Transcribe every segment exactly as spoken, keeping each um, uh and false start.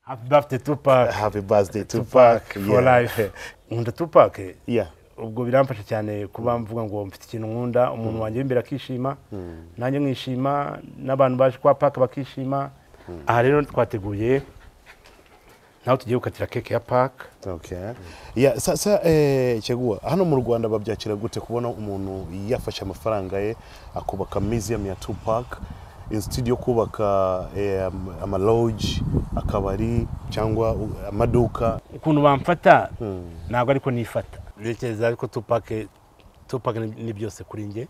Happy birthday Tupac. Happy birthday Tupac. Tupac for yeah. life. Nkunda Tupac. Yeah. Ubwo biramfasha cyane kuba mvuga ngo mfite ikintu nkunda umuntu mm. wanjye imbere akishima mm. nanjye nkishima n'abantu baje kwa Pac bakishima mm. aha rero twateguye naho tugiye gukatira keke ya Pac. Okay. Yeah, sasa eh Kyaguha hano mu Rwanda babyakira gute kubona umuntu yafashe amafaranga ye akubaka museum ya Tupac instead yo kubaka eh, ama lodge akabari cyangwa amaduka ukuntu bamfata hmm. ntabwo ariko nifata ntekereza ariko Tupac Tupac ni byose kuri nge.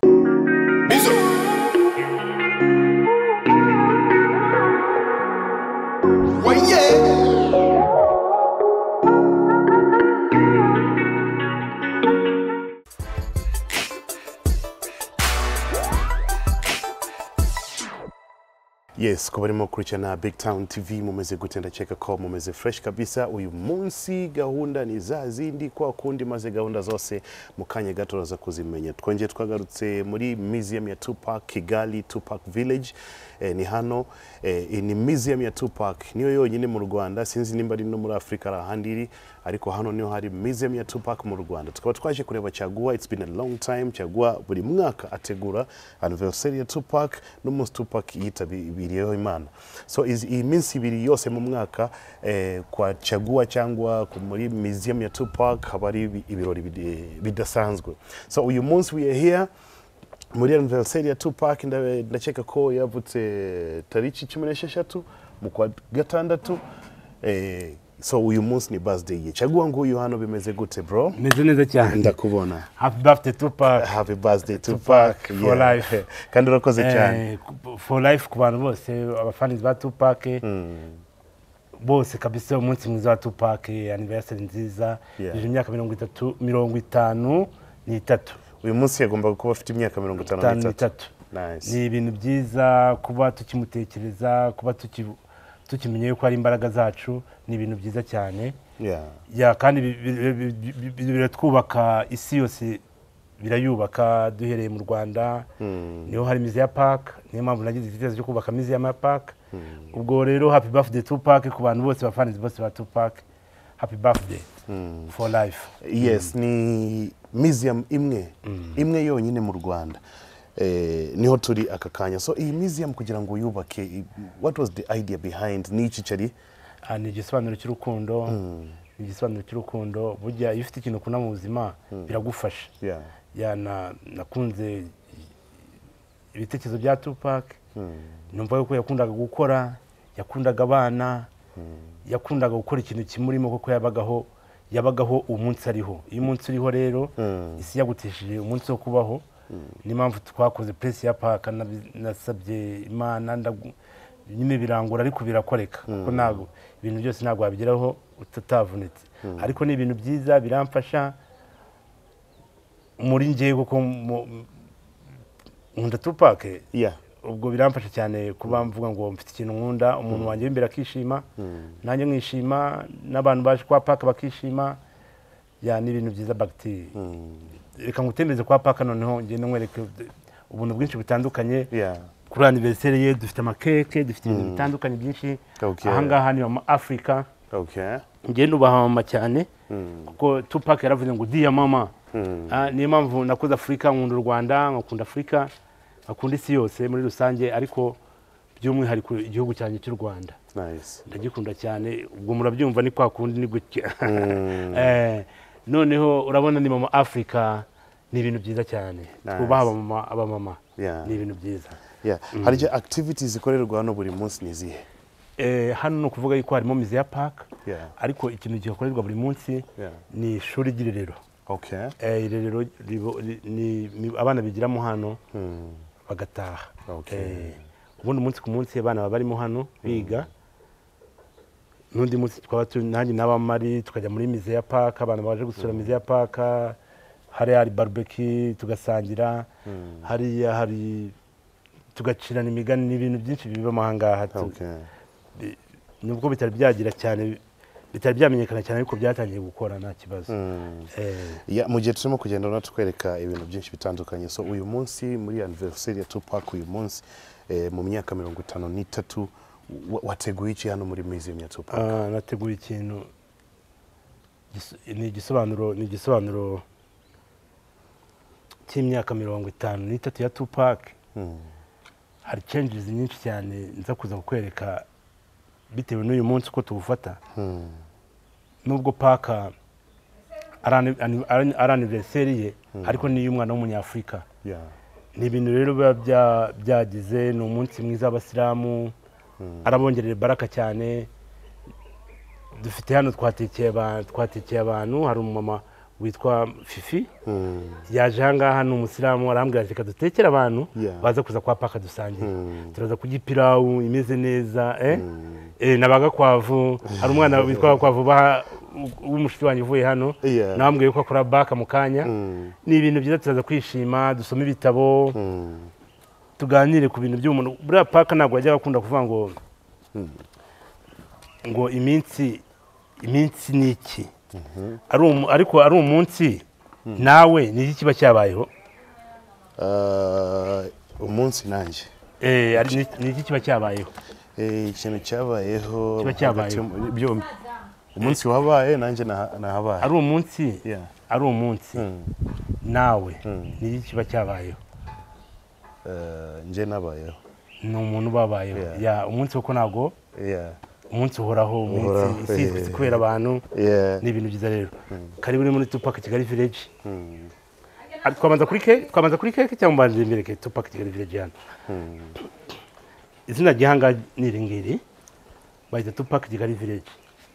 Yes, kuba barimo kurikirana Big Town T V mumeze gutenda cheka ko mumeze fresh kabisa. Uyu munsi gahunda ni za zindi kwa kundi maze gahunda zose mukanye gato raza kuzimenya. Twongeye twagarutse muri museum ya Tupac Kigali Tupac Village. Eh, ni hano eh, ni museum ya Tupac niyo yonyine mu Rwanda, sinzi nimba ari no muri Afrika rahandiri, ariko hano niyo hari museum ya Tupac mu Rwanda. Tukaba twaje kureba Kyaguha, it's been a long time. Kyaguha buri mwaka ategura anniversary ya Tupac n'umunsi Tupac yitabiriyeho Imana. So is iminsi ibiri yose mu mwaka eh, kwa Kyaguha cyangwa muri museum ya Tupac habari ibirori bidasanzwe. So uyu munsi we are here muri anniversary ya Tupac, ndacheka ko yavutse tariki cumi n'esheshatu mu kwa gatandatu. Eh, so uyu munsi ni birthday ye. Kyaguha ngo uyu hano bimeze gute bro? Meze neza cyane. Ndakubona. Happy birthday Tupac. Happy birthday Tupac, Tupac for yeah. life. Kandi urakoze cyane. For life ku bantu bose abafans ba Tupac. Mm. Bose kabisa umunsi mwiza wa Tupac, anniversary nziza. Yeah. Imyaka mirongo itatu mirongo itanu n'itatu. Uyu munsi yagomba kuba afite imyaka mirongo itanu n'itatu. Nice. Ni ibintu byiza kuba tukimutekereza, kuba tuki tukimenye yuko ari imbaraga zacu, ni ibintu byiza cyane. Yeah. Ya kandi biratwubaka isi yose, birayubaka duhereye mu Rwanda. Mm. Niho hari museum ya Pac, niyo mpamvu nagize igitekerezo cyo kubaka museum ya Pac. Mm. Ubwo rero happy birthday Tupac ku bantu bose bafanizi bose ba Tupac. Happy birthday. Mm. For life. Yes, mm. ni museum imwe mm. imwe yonyine mu Rwanda. Eh, niho turi akakanya. So iyi museum kugira ngo yubake, what was the idea behind n'iki cyari? Ah, ni igisobanuro cy'urukundo. Mm. Ni igisobanuro cy'urukundo. Burya iyo ufite ikintu kuna mu buzima mm. biragufasha. Yeah. Ya na nakunze ibitekerezo bya Tupac. Mm. Numva yuko yakundaga gukora, yakundaga abana, mm. yakundaga gukora ikintu kimurimo kuko yabagaho yabagaho umunsi ariho. Iyo umunsi uriho rero mm. isi yagutishije umunsi wo kubaho. Mm. Ni mpamvu twakoze press ya Pac, nasabye Imana nyine birangura ariko birakoreka kuko mm. nago ibintu byose nago wabigeraho utatavunitse. Mm. Ariko ni ibintu byiza biramfasha muri ngiye kuko nkunda Tupac. Yeah. Ubwo biramfasha cyane kuba mvuga ngo mfite ikintu nkunda umuntu mm. wanjye imbere akishima mm. nanjye nkishima n'abantu baje kwa Pac bakishima. Ya ni ibintu byiza bagti. Mm. Reka ngutembeze kwa Pac noneho ngiye nkwereke ubuntu bwinshi butandukanye. Yeah. Kuri anniversary ye dufite amakeke, dufite ibintu mm. bitandukanye byinshi. Okay. Aha ngaha ni mu Africa. Okay. Ngiye nubaha mama cyane mm. kuko Tupac yaravuze ngo dia mama. Mm. Ah, ni mpamvu nakoze Africa, nkunda u Rwanda, nkunda Africa, akunda isi yose muri rusange, ariko by'umwihariko igihugu cyane cy'u Rwanda. Nice. Ndagikunda cyane. Ubwo murabyumva ni kwa kundi ni gutya. Mm. eh noneho urabona ni mama Africa, ni ibintu byiza cyane. Nice. Twubaha mama aba mama. Yeah. Ni ibintu byiza. Yeah. Mm. Hari activities zikorerwa hano buri munsi nizihe? Eh hano no kuvuga yuko harimo museum ya Pac. Yeah. Ariko ikintu gikorerwa buri munsi yeah. ni ishuri ry'irerero. Okay. Eh irerero ni abana bigiramo hano mm. bagataha. Okay. Eh ubundi umunsi ku munsi abana barimo hano biga. Mm. Nundi munsi twaba nanjye n'abamari tukajya muri museum ya Pac, abantu baje gusura museum ya Pac, hari hari barbecue tugasangira. Mm. Hari hari tugacirana imigani n'ibintu byinshi biba mahanga hatu. Okay. Nubwo bitari byagira cyane, bitari byamenyekana cyane ariko byatangiye gukora nta kibazo. Mm. Eh ya mu gihe turimo kugenda no tukwereka ibintu byinshi bitandukanye. So uyu munsi muri anniversary ya Tupac uyu munsi eh, mu myaka mirongo itanu n'itatu wateguye iki hano muri museum ya Tupac? Nateguye ikintu ni igisobanuro ni igisobanuro cy'imyaka mirongo itanu n'itatu ya Tupac. Hari changes nyinshi cyane nza kuza kukwereka bitewe n'uyu munsi uko tuwufata. Nubwo Pac ari anniversary ye ariko ni y'umwana w'umunyafurika. Ni ibintu rero biba byagize, ni umunsi mwiza w'abasilamu, arabongerera baraka cyane. Dufite hano twatekeye abantu, hari umumama witwa Fifi yaje ahangaha, ni umusilamu, arambwira reka dutekere abantu baza kuza kwa Pac dusangiye. Turaza kurya ipirawu imeze neza, n'abagakwavu. Hari umwana witwa Gakwavu w'umushiki wanjye uvuye hano, nabambwiye ko akora baka mu kanya. Ni ibintu byiza, turaza kwishima, dusoma ibitabo, tuganire ku bintu by'umuntu. Buriya Pac ntabwo yajyaga akunda kuvuga ngo ngo iminsi iminsi ni iki, ariko ari umunsi nawe ni iki kiba cyabayeho? Umunsi nanjye ni iki kiba cyabayeho? Ikintu cyabayeho kiba cyabayeho byombi. Umunsi wabaye nanjye nahabaye. Ari umunsi ari umunsi nawe ni iki kiba cyabayeho? Nje nabayeho. Ni umuntu babayeho. Ya umunsi uko ntabwo umunsi uhoraho, umunsi isi kubera abantu. Ni ibintu byiza rero. Karibu muri Tupac Kigali Village. Twabanza kuri keke, twabanza kuri keke cyangwa mbanze imbere ke Tupac Kigali Village hano. Izina gihanga ni iringiri, bayita Tupac Kigali Village.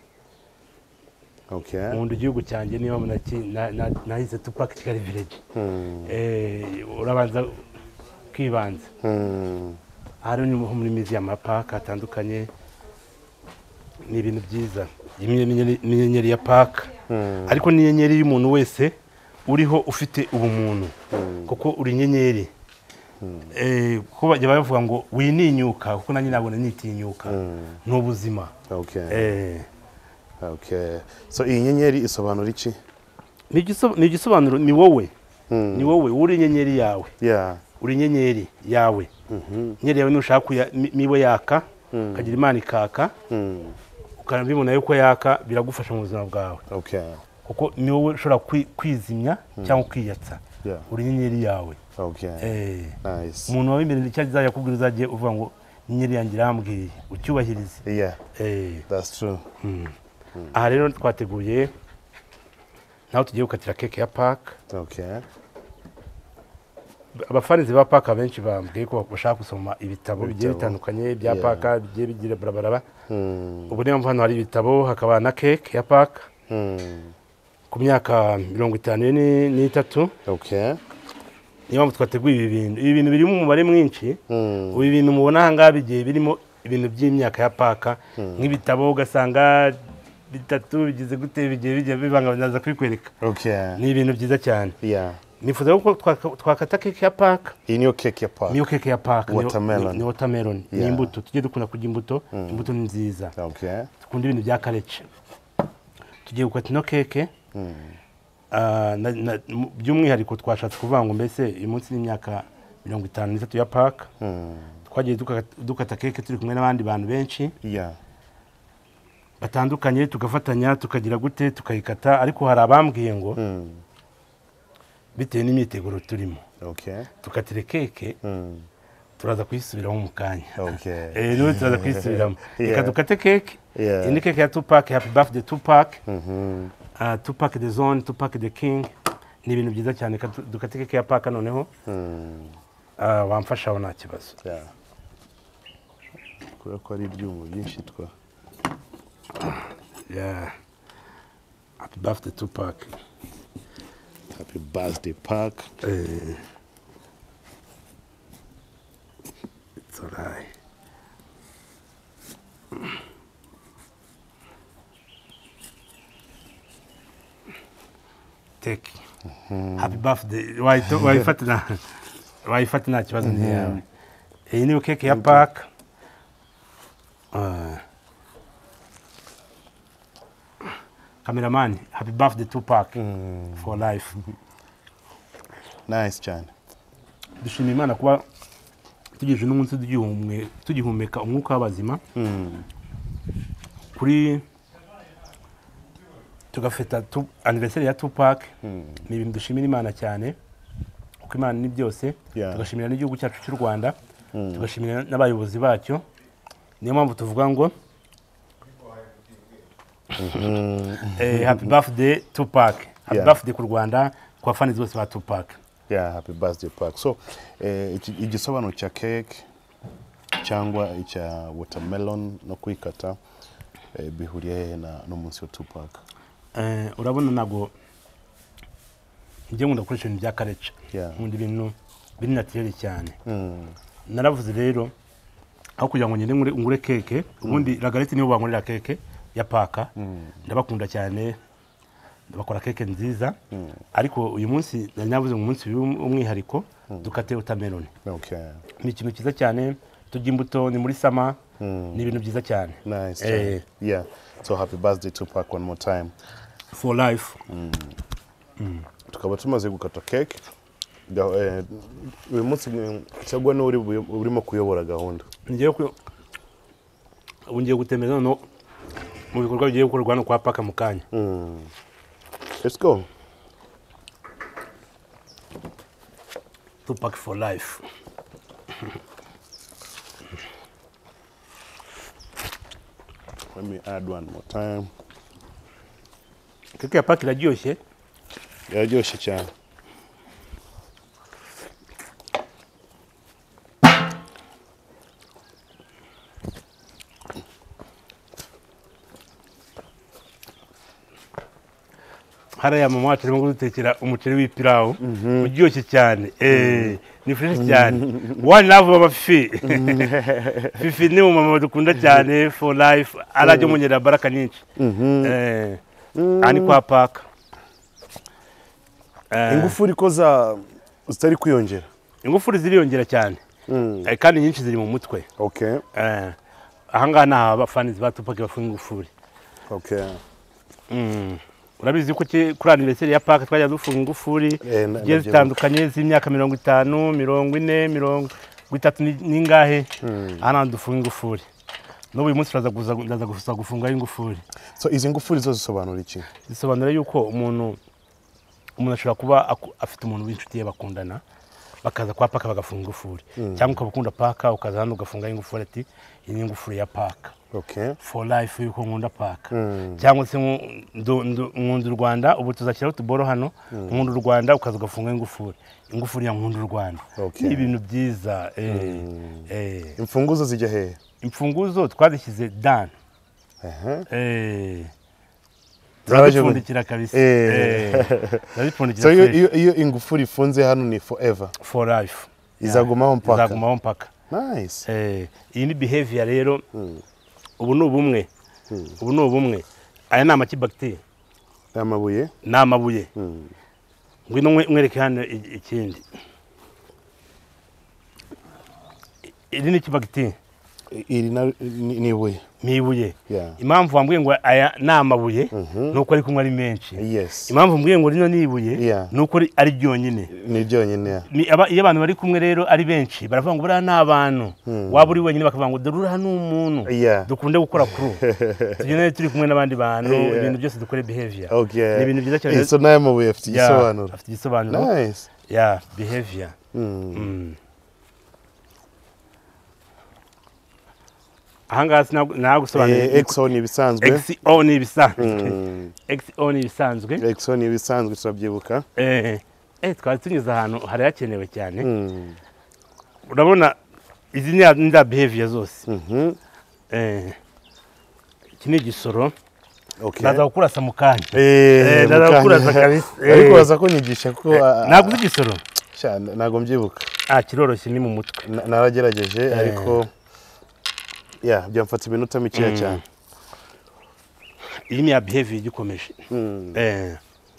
Okay. Mu gihugu cyanjye niyo nahise Tupac Kigali Village. Urabanza kwibanza. Hari muri museum ya Pac atandukanye. Ni ibintu byiza. Inyenyeri ya Pac, ariko ni inyenyeri y'umuntu wese uriho ufite ubumuntu, kuko uri inyenyeri. Kuko bajya bavuga ngo wininyuka, kuko nanjye nabona nitinyuka, n'ubuzima. Okay. Okay. So iyi nyenyeri isobanura iki? Ni igisobanuro, ni wowe. Ni wowe uri inyenyeri yawe. Yeah. Uri inyenyeri yawe. Inyenyeri yawe nushaka niwe yaka, kagira Imana ikaka. Ukanabibona yuko yaka, biragufasha mu buzima bwawe. Okay. Kuko ni wowe ushobora kwizimya cyangwa kwiyatsa. Uri inyenyeri yawe. Okay. Eh. Nice. Umuntu wawe imbere cyangwa yakubwira uzagiye uvuga ngo inyenyeri yanjye irambwiye, ucyubahirize. Yeah. Eh. That's true. Aha rero twateguye naho tugiye gukatira keke ya Pac. Okay. Abafanizi ba Pac benshi bambwiye ko bashaka gusoma ibitabo bigiye bitandukanye bya Pac, bigiye bigira barabaraba. Ubu niyo mpamvu hano hari ibitabo, hakaba na keke ya Pac ku myaka mirongo itanu n'itatu. Okay. Niyo mpamvu twateguye ibi bintu. Ibi bintu birimo umubare mwinshi. Ubu ibintu mubona aha ngaha bigiye birimo ibintu by'imyaka ya Pac, nk'ibitabo ugasanga bitatu bigize gute, bigiye bijya bibangabanaza kubikwereka. Okay. Ni ibintu byiza cyane. Yeah. Nifuza ko twakata keke ya Pac. Iyi niyo keke ya Pac. Niyo keke ya Pac. Watermelon. Ni watermelon. Ni imbuto. Tujye dukunda kurya imbuto. Imbuto ni nziza. Okay. Tukunda ibintu bya karece. Tugiye gukata ino keke. By'umwihariko twashatse kuvuga ngo mbese uyu munsi n'imyaka mirongo itanu n'itatu ya Pac. Twagiye dukata keke turi kumwe n'abandi bantu benshi. Yeah. Batandukanye, tugafatanya tukagira gute tukayikata, ariko hari abambwiye ngo bitewe n'imyiteguro turimo. Okay. Tukatire keke. Turaza kuyisubiramo mu kanya. Okay. Eh no turaza kuyisubiramo. Reka dukate keke. Yeah. Ini keke ya Tupac, happy birthday Tupac. Mhm. Ah Tupac the Zone, Tupac the King. Ni ibintu byiza cyane, dukate keke ya Pac noneho. Mhm. Ah wamfasha aho nta kibazo. Yeah. Kura ko ari ibyuma byinshi twa. Yeah. Happy birthday Tupac. Happy birthday Pac. Uh, it's all right. Take. Mm-hmm. Happy birthday. Why why fatna? Why fatna kibazo ni yawe. Iyi ni keke ya Pac. Uh, Cameraman, happy birthday Tupac. Mm. For life. Nice cyane. Dushimira Imana kuba tugejeje n'umunsi tugihumeka umwuka w'abazima kuri tugafeta anniversaire ya Tupac ni ibintu dushimira Imana cyane kuko Imana ni byose tugashimira n'igihugu cyacu cy'u Rwanda tugashimira n'abayobozi bacyo niyo mpamvu tuvuga ngo happy birthday Tupac happy birthday ku Rwanda kwa fans bose ba Tupac. Yeah, happy birthday Tupac. So igisobanuro cya cake cyangwa icya watermelon no kwikata bihuriye na n'umunsi wa Tupac. Eh urabona nago njye nkunda gukoresha ibintu bya kareca nkunda ibintu biri naturel cyane. Naravuze rero aho kugira ngo ngende ngure keke ubundi Lagarette nibo bankorera keke ya paka ndabakunda cyane bakora keke nziza ariko uyu munsi nanyavuze mu munsi umwihariko dukate watermelon. Okay. Ni ikintu cyiza cyane tujya imbuto ni muri sama ni ibintu byiza cyane. Nice. Eh. Yeah. So happy birthday Tupac one more time. For life. Tukaba tumaze gukata cake. Uyu munsi cyagwa no urimo kuyobora gahunda. Ngiye ko ungiye gutemeza no mu bikorwa bigiye gukorwa no kwa paka mukanya. Let's go. Tupac for life. Let me add one more time. Keke ya paka iraryoshye. Iraryoshye cyane. Haraya mama wacu arimo gutekera umuceri w'ipirawu uryoshye cyane eh ni fresh cyane one love amafi fifi ni mama dukunda cyane for life arajye munyera baraka nyinshi eh ani kwa paka ingufuri koza zitari kwiyongera ingufuri ziriyongera cyane kandi nyinshi ziri mu mutwe. Okay. eh ahanga na abafanizi ba Tupac bafunga ingufuri. Okay. Mm. Urabizi ko kuri anniversaire ya Park twajya dufunga ingufuri giye zitandukanye z'imyaka mirongo itanu mirongo ine mirongo itatu ningahe ana dufunga ingufuri n'ubu uyu munsi turaza kuza gusa gufunga ingufuri. So izi ngufuri zo zisobanura iki? Zisobanura yuko umuntu umuntu ashobora kuba afite umuntu w'inshuti ye bakundana bakaza kwa Park bagafunga ingufuri cyangwa ukabakunda Park ukaza hano ugafunga ingufuri ati iyi ngufuri ya Park. Okay. For life yuko nkunda Park cyangwa se nkunda u Rwanda ubu tuzakiraho tuboro hano nkunda u Rwanda ukaza ugafunga ingufuri ingufuri ya nkunda u Rwanda. Okay. Ibintu byiza eh eh imfunguzo zijya he? Imfunguzo twazishyize dan eh eh zarapfundikira kabisa eh zarapfundikira. So iyo ingufuri ifunze hano ni forever for life izagumaho mpaka izagumaho mpaka. Nice. Eh iyi ni behavior rero ubu ni ubumwe ubu ni ubumwe aya ni amakibacteria amabuye ni amabuye ngwino mwereke hano ikindi iri ni kibacteria iri ni ibuye ni ibuye. Impamvu wambwiye ngo aya ni amabuye nuko ari kumwe ari menshi. Yes. Impamvu mbwiye ngo rino ni ibuye nuko ari ryonyine ni ryonyine. Iyo abantu bari kumwe rero ari benshi baravuga ngo buriya ni abantu waba uri wenyine bakavuga ngo dore ni umuntu dukunde gukora kuru tugende turi kumwe n'abandi bantu ibintu byose dukore behavior. Okay. Ni ibintu byiza cyane. So nayo mabuye afite igisobanuro. Afite igisobanuro. Nice. Yeah, behavior. Mm. Ahangasi nagusobanurira X O ni ibisanzwe. X O ni ibisanzwe. X O ni ibisanzwe. X O ni ibisanzwe turabyibuka. Eh eh twari tunyuze ahantu hari yakenewe cyane. Urabona izi ni nda behavior zose. Eh iki ni gisoro. Okay. Ndaza gukurasa mukanya. Eh ndaza gukurasa kabisa. Ariko baza kunyigisha ko naguze gisoro. Cyane nago mbyibuka. Ah kiroroshye ni mu mutwe. Naragerageje ariko yeah, byamfata iminota mikeya cyane. Iyi ni ya behavior gikomeje. Eh.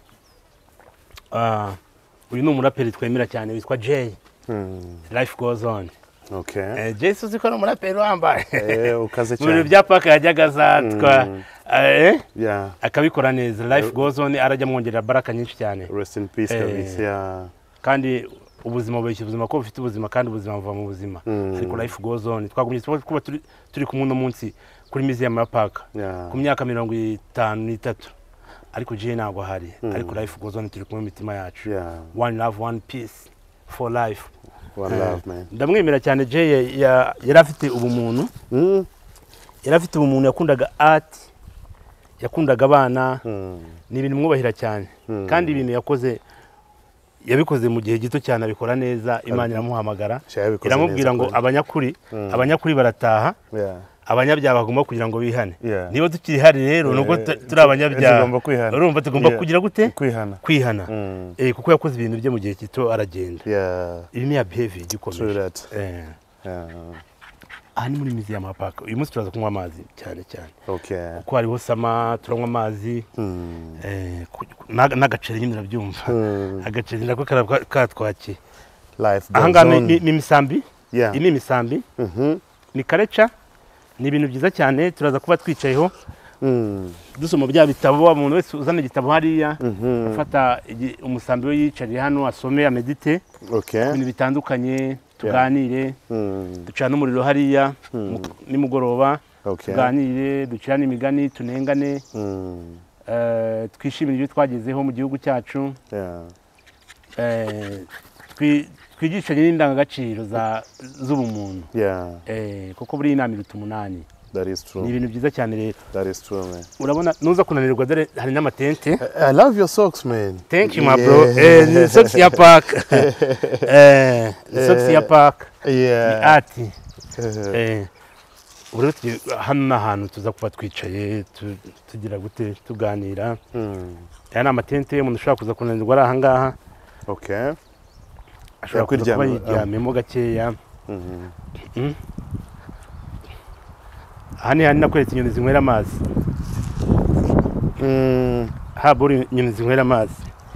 Ah, uyu ni umuraperi twemera cyane witwa Jay. Life goes on. Okay. Eh Jay suzi ko umuraperi wambaye. Eh ukaze cyane. Muri bya Park yajyaga zatwa eh yeah. Akabikora neza. Life goes on arajya mwongerera baraka nyinshi cyane. Rest in peace kabisa. Yeah. Kandi ubuzima bubeshya ubuzima ko bufite ubuzima kandi ubuzima buva mu buzima ariko life goes on twagumye kuba turi kumwe no munsi kuri museum ya park ku myaka mirongo itanu n'itatu ariko je ntabwo hari ariko life goes on turi kumwe mitima yacu one love one peace for life one love man ndamwemera cyane je yari afite ubumuntu yari afite ubumuntu yakundaga art yakundaga abana ni ibintu mwubahira cyane kandi ibintu yakoze yabikoze mu gihe gito cyane abikora neza Imana iramuhamagara iramubwira ngo abanyakuri abanyakuri barataha abanyabyaha bagomba kugira ngo bihane niba tukiri hari rero nubwo turi abanyabyaha urumva tugomba kugira gute kwihana eh kuko yakoze ibintu bye mu gihe gito aragenda ibi ni ya behavior gikomeye eh aha ni muri museum ya park uyu munsi turaza kunywa amazi cyane cyane okay uko hariho sama turanywa amazi eh n'agaceri nyine urabyumva agaceri nako katwaki life ahanga ni imisambi ini imisambi ni kareca ni ibintu byiza cyane turaza kuba twicayeho dusoma bya bitabo umuntu wese uzana igitabo hariya afata umusambi we yicariye hano asome amedite ibintu bitandukanye tuganire ducana umuriro hariya nimugoroba tuganire ducirane imigani tunengane twishimire ibyo twagezeho mu gihugu cyacu twigishanye n'indangagaciro z'ubumuntu kuko buri inama iruta umunani That is true. Ni ibintu byiza cyane rero. That is true, man. Urabona nuza kunanirwa dore hari n'amatente. I love your socks, man. Thank you, my bro. Eh, ni socks ya park. Eh, socks ya park. Yeah. Ati. Eh. Uretse hano n'ahantu tuza kuba twicaye tugira gute tuganira. Mm. Yana amatente umuntu ushaka kuza kunanirwa ari aha ngaha. Okay. Ashobora kuba yiryamemo gakeya. Mhm. Mm. Hani hani nakweretse inyoni zinywera amazi. Mm, haburi inyoni zinywera amazi.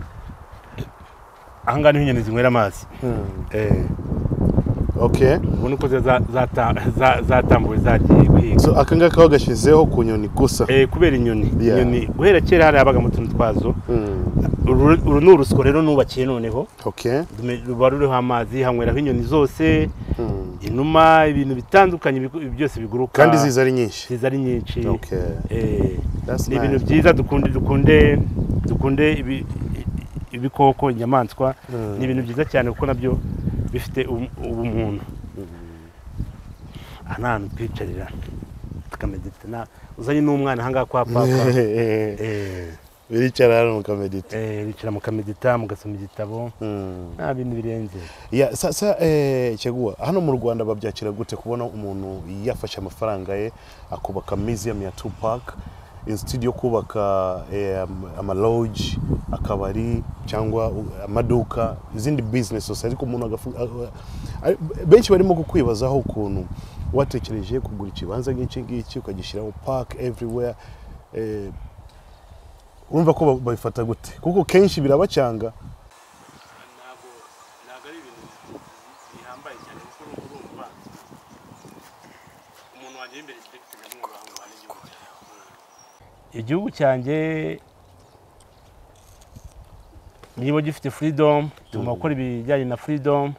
Ahanga ni inyoni zinywera amazi. Mm. Eh. Okay. Ubona uko za za zatambuwe zagiye kwiga. So akanga kaho gashizeho ku nyoni gusa. Eh kubera inyoni. Inyoni guhera kera hari abaga mu tuntu twazo. Mm. Uru n'urusiko rero nubakiye noneho. Okay. Rubaruriho amazi hanywera inyoni zose. Mm. Inuma ibintu bitandukanye byose biguruka kandi ziza ari nyinshi ziza ari nyinshi okay eh ni ibintu byiza dukunde dukunde dukunde ibi ibikoko inyamaswa mm. ni ibintu byiza cyane kuko nabyo bifite ubumuntu mm. anana twicarira tukamedita na uzanye n'umwana hanga kwa papa eh biricara mu kamedita eh biricara mu kamedita mugasoma igitabo nta bintu birenze ya sasa eh Cyeguwa hano mu Rwanda babyakira gute kubona umuntu yafashe amafaranga ye akubaka museum ya Tupac instead yo kubaka ama lodge akabari cyangwa amaduka izindi business ariko umuntu benshi barimo kukwibazaho ukuntu watekereje kugura ikibanza nk'iki ngiki ukagishiraho park everywhere eh urumva ko babifata gute kuko kenshi birabacanga nago nago ari ibintu bihambaye cyane kuko urumva umuntu wagiye imbere cy'igitego n'abantu bane igihugu cyanjye niba gifite freedom tuma gukora ibijyanye na freedom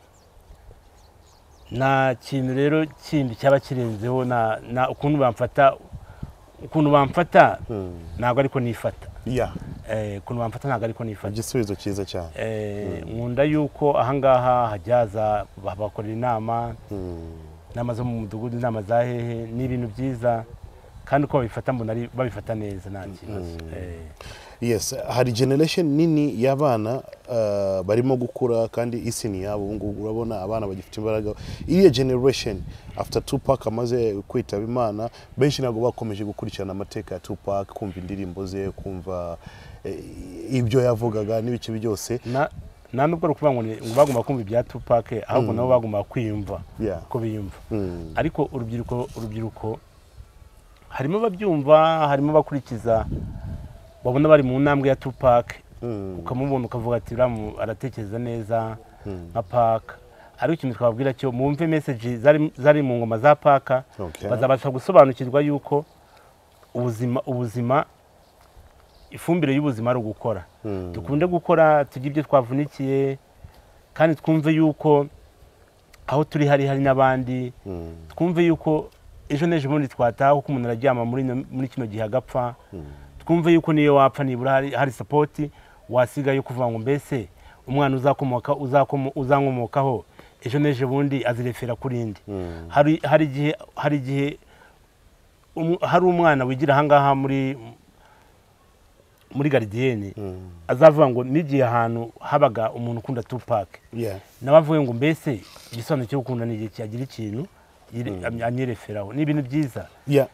na kintu rero kindi cyaba kirenzeho na na ukuntu bamfata ukuntu bamfata nago ariko nifata yeah eh kuno bamfata naga ariko nifata igisubizo cyiza cyane eh nkunda yuko ahangaha hajyaza babakorera inama inama zo mu mudugudu inama za hehe ni ibintu byiza kandi uko babifata mbona ari babifata neza nta kibazo eh yes hari generation nini y'abana uh, barimo gukura kandi isi ni yabo ngo urabona abana bagifite imbaraga iriya generation after Tupac amaze kwitaba Imana benshi nago bakomeje gukurikirana amateka ya Tupac kumva indirimbo ze kumva eh, ibyo yavugaga n'ibiki byose na na nubwo rukuvuga ngo bagomba kumva ibya Tupac ahubwo mm. nabo bagomba kwiyumva yeah. ko biyumva mm. ariko urubyiruko urubyiruko harimo babyumva harimo bakurikiza babona bari mu ntambwe ya Tupac mm. ukamubona ukavuga ati uramu aratekereza neza nka mm. Pac ariko ikintu twabwira cyo mumve message zari zari mu ngoma za Pac okay. bazabasha gusobanukirwa yuko ubuzima ubuzima ifumbire y'ubuzima ari gukora mm. dukunde gukora tujye ibyo twavunikiye kandi twumve yuko aho turi hari hari n'abandi twumve yuko ejo n'ejo bundi twataha kuko umuntu araryama muri muri kino gihe agapfa twumve yuko niyo wapfa nibura hari, hari support wasiga yo kuvuga ngo mbese umwana uzakomoka uzankomokaho ejo n'ejo bundi azirefera kurindi hari hari gihe hari gihe um, hari umwana wigira hangaha muri muri Gardienne azavuga ngo nigiye ahantu habaga umuntu ukunda Tupac nabavuye ngo mbese igisobanuro cyo gukunda ni igihe cyagira ikintu anyereferaho ni ibintu byiza.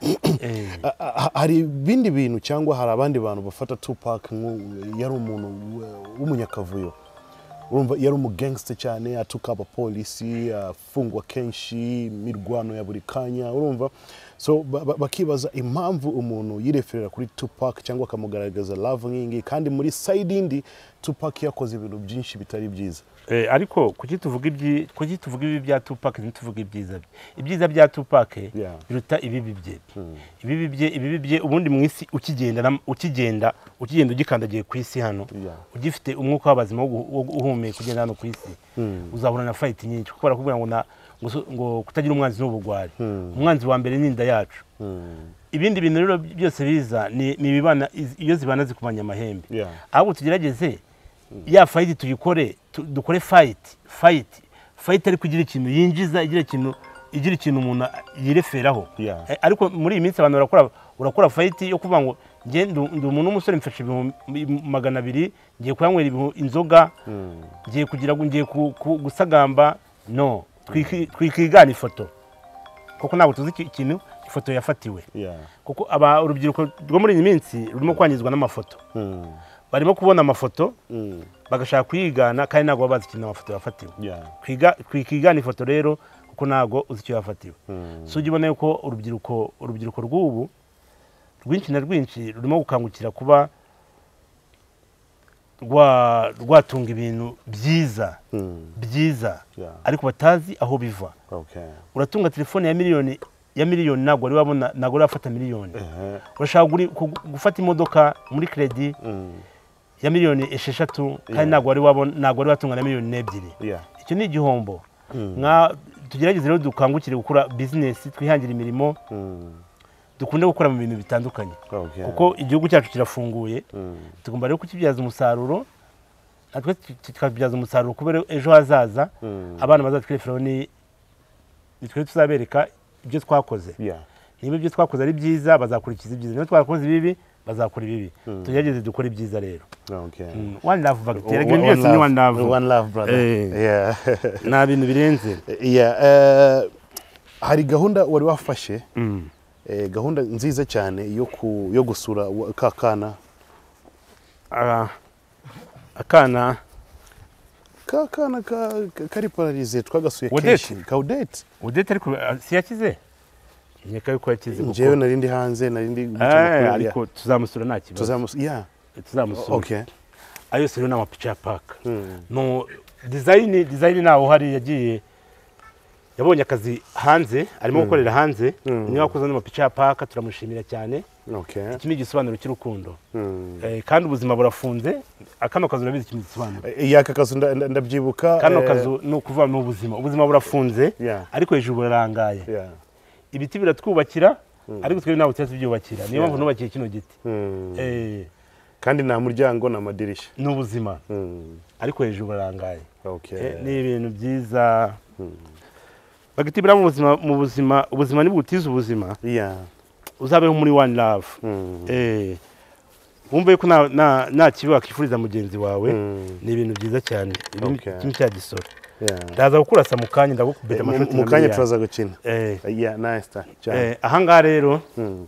Hari ibindi bintu cyangwa hari abandi bantu bafata Tupac yari umuntu w'umunyakavuyo, urumva yari umu gangster cyane, atuka abapolisi, afungwa kenshi, imirwano ya buri kanya, urumva so bakibaza impamvu umuntu yireferera kuri Tupac cyangwa akamugaragaza love nkingi kandi muri side indi Tupac yakoze ibintu byinshi bitari byiza. Eh, ariko kuki tuvuga ibyi kuki tuvuga ibi bya Tupac ntituvuga ibyiza bye. Ibyiza bya Tupac biruta ibibi bye. Ibibi bye ibibi bye ubundi mu isi ukigenda ukigenda ukigenda ugikandagiye ku isi hano ugifite umwuka w'abazima wo uhumeka kugenda hano ku isi uzahura na fight nyinshi kuko barakubwira ngo na ngo kutagira umwanzi n'ubugwari. Umwanzi wa mbere ni inda yacu. Ibindi bintu rero byose biza ni bibana iyo zibana zikumanya amahembe. Ahubwo tugerageze ya fight tuyikore dukore fight fight fight ari kugira ikintu yinjiza igira ikintu igira ikintu umuntu yireferaho. Ariko muri iyi minsi abantu barakora urakora fight yo kuvuga ngo nge ndi umuntu umusore mfashe magana abiri ngiye kuyanywera inzoga ngiye kugira ngo ngiye gusagamba no twikigana ifoto kuko ntabwo tuzi ikintu ifoto yafatiwe kuko aba urubyiruko rwo muri iyi minsi rurimo kwangizwa n'amafoto barimo kubona amafoto bagashaka kwigana kandi ntabwo babazi ikintu amafoto yafatiwe kwiga kwikigana ifoto rero kuko ntabwo uzi icyo yafatiwe. So ugibona yuko urubyiruko urubyiruko rw'ubu rwinshi na rwinshi rurimo gukangukira kuba rwa rwatunga ibintu byiza byiza ariko batazi aho biva. Uratunga telefone ya miliyoni ya miliyoni ntabwo wari wabona ntabwo wari wafata miliyoni. Urashaka gufata imodoka muri credit ya miliyoni esheshatu kandi ntabwo wari wabona ntabwo wari watunga na miliyoni n'ebyiri. Icyo ni igihombo. Nka tugerageze rero dukangukire gukora business twihangira imirimo dukunde gukora mu bintu bitandukanye kuko igihugu cyacu kirafunguye tugomba rero kukibyaza umusaruro natwe tukabyaza umusaruro kubera ejo hazaza abana bazatwireferaho ni nitwe tuzabereka ibyo twakoze. Niba ibyo twakoze ari byiza bazakurikiza ibyiza, niba twakoze ibibi bazakora ibibi. Tugerageze dukora ibyiza rero. One love bacteria gende yose ni one love. One love brother. Yeah. Na bintu birenze. Yeah. Hari gahunda wari wafashe eh gahunda nziza cyane yo ku yo gusura kakana ah akana kakana ka kari paralize twagasuye kenshi Odette Odette ariko si yakize nyeka yuko yakize kuko njewe narindi hanze narindi ariko tuzamusura nta kibazo tuzamusura yeah tuzamusura. Okay. Ayo sero na mapicha park no design design nawo hari yagiye yabonye akazi hanze arimo gukorera hanze niyo wakoze no picha park turamushimira cyane. Okay. Iki ni igisobanuro cy'urukundo. Eh kandi ubuzima burafunze akano kazu nabizi kimwe gisobanuro. Yaka kazu ndabyibuka kano kazu no kuva mu buzima ubuzima burafunze ariko hejuru burarangaye. Ibiti biratwubakira ariko twe nawe cyase byubakira niyo mpamvu nubakiye kino giti. Eh kandi nta muryango na madirisha n'ubuzima ariko hejuru burarangaye. Okay. Ni ibintu byiza bagitibira mu buzima mu buzima ubuzima ni butiza ubuzima. Yeah. Uzabeho muri one love. Eh wumve yuko na na na kibi wakifuriza mugenzi wawe ni ibintu byiza cyane ibintu cya gisoro. Yeah. Ndaza gukurasa mukanya ndagukubita amashoti mu kanya turaza gukina. Eh yeah nice ta. Eh aha ngaha rero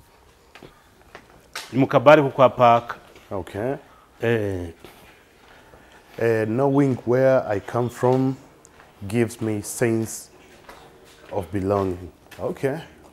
ni mu kabari ku kwa park. Okay. Eh uh, knowing where I come from gives me sense of belonging. Okay.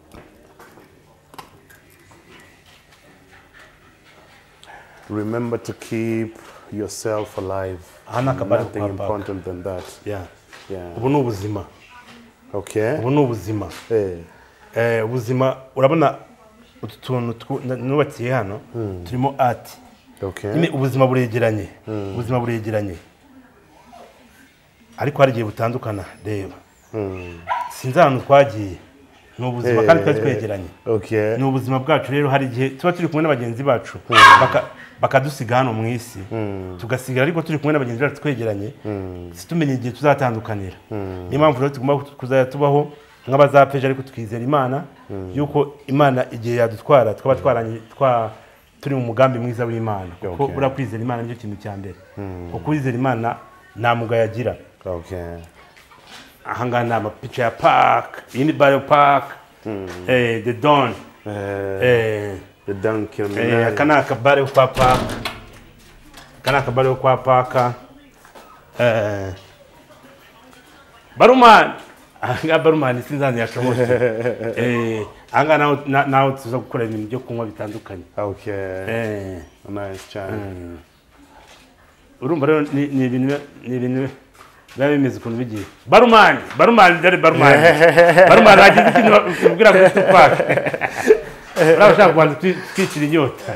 Remember to keep yourself alive. Nothing important than that. Yeah. Yeah. Ubu n'ubuzima. Okay. Ubu n'ubuzima. Eh. Eh ubuzima urabona utuntu nubakiye hano turimo art. Okay. Ime ubuzima buregeranye. Ubuzima buregeranye. ariko hari igihe butandukana reba sinzi ahantu twagiye ni ubuzima kandi twari twegeranye ni ubuzima bwacu rero hari igihe tuba turi kumwe n'abagenzi bacu bakadusiga hano mu isi tugasigara ariko turi kumwe n'abagenzi bacu twegeranye situmenye igihe tuzatandukanira niyo mpamvu rero tugomba kuzajya tubaho nk'abazapfeje ariko tukizera Imana yuko Imana igihe yadutwara twaba twaranye twa turi mu mugambi mwiza w'Imana kuko bura kwizera Imana nicyo kintu cya mbere kuko kwizera Imana nta muga yagira aha ngaha ni amapica ya park iyi ni bio park eh the Don eh the Don Kilminari aka ni akabare kwa park aka ni akabare kwa park eh Barumani aha Barumani sinzani yashobora eh aha ngaha naho tuza gukora ibintu byo kunywa bitandukanye okay eh nice cyane urumva rero ni ibintu ni ibintu biba bimeze ukuntu bigiye Barumani Barumani dore Barumani Barumani agize ikintu ubwira kuri Tupac uraba ushaka kubanza twicira inyota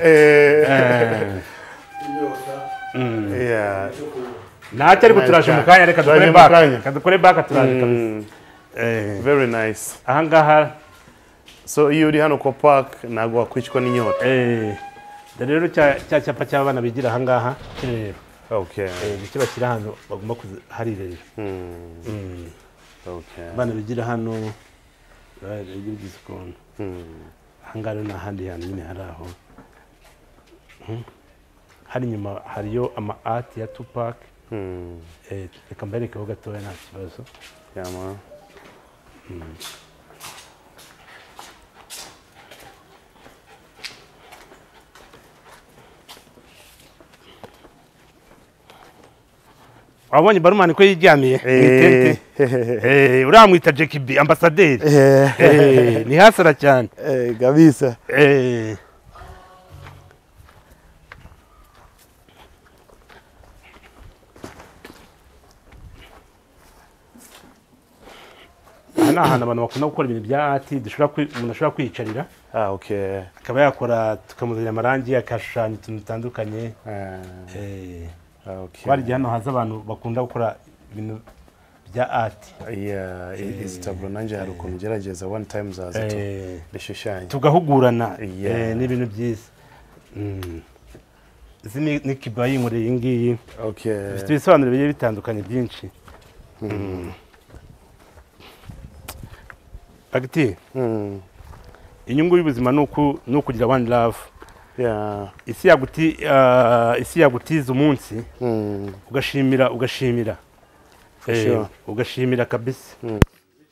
ntacyo ariko turaje mu kanya reka dukore back reka dukore back turaje kabisa very nice aha ngaha so iyo uri hano kwa park ntabwo wakwicwa n'inyota dore rero cya cyapa cy'abana bigira aha ngaha rero okay eh nicyo bashyira hano bagomba kuharirera okay abana bigira hano bagira igisokono aha ngaha rero n'ahandi hantu nyine hari aho hari inyuma hariyo ama art ya Tupac eh reka mberekeho gatoya nta kibazo yama wabonye Barumani ko yijyamiye eh eh uramwita Jackie B ambassadeur eh ni hasara cyane eh kabisa eh ana hana abantu bakunda gukora ibintu bya art dushobora umuntu ashobora kwicarira ah okay akaba yakora tukamuzanya amarangi akashushanya utuntu dutandukanye eh okay bari hano haza abantu bakunda gukora ibintu bya art yeah is tablo nanje hari ukuntu gerageza one time zaza to bishushanya tugahugurana eh ni ibintu byiza mm zini ni kibayi muri ingiyi okay bifite ibisobanuro bigiye bitandukanye byinshi mm Agiti mm inyungu y'ubuzima nuko nukugira one love yeah isi yaguti uh, isi yagutiza umunsi mm ugashimira ugashimira eh sure. ugashimira kabisa mm.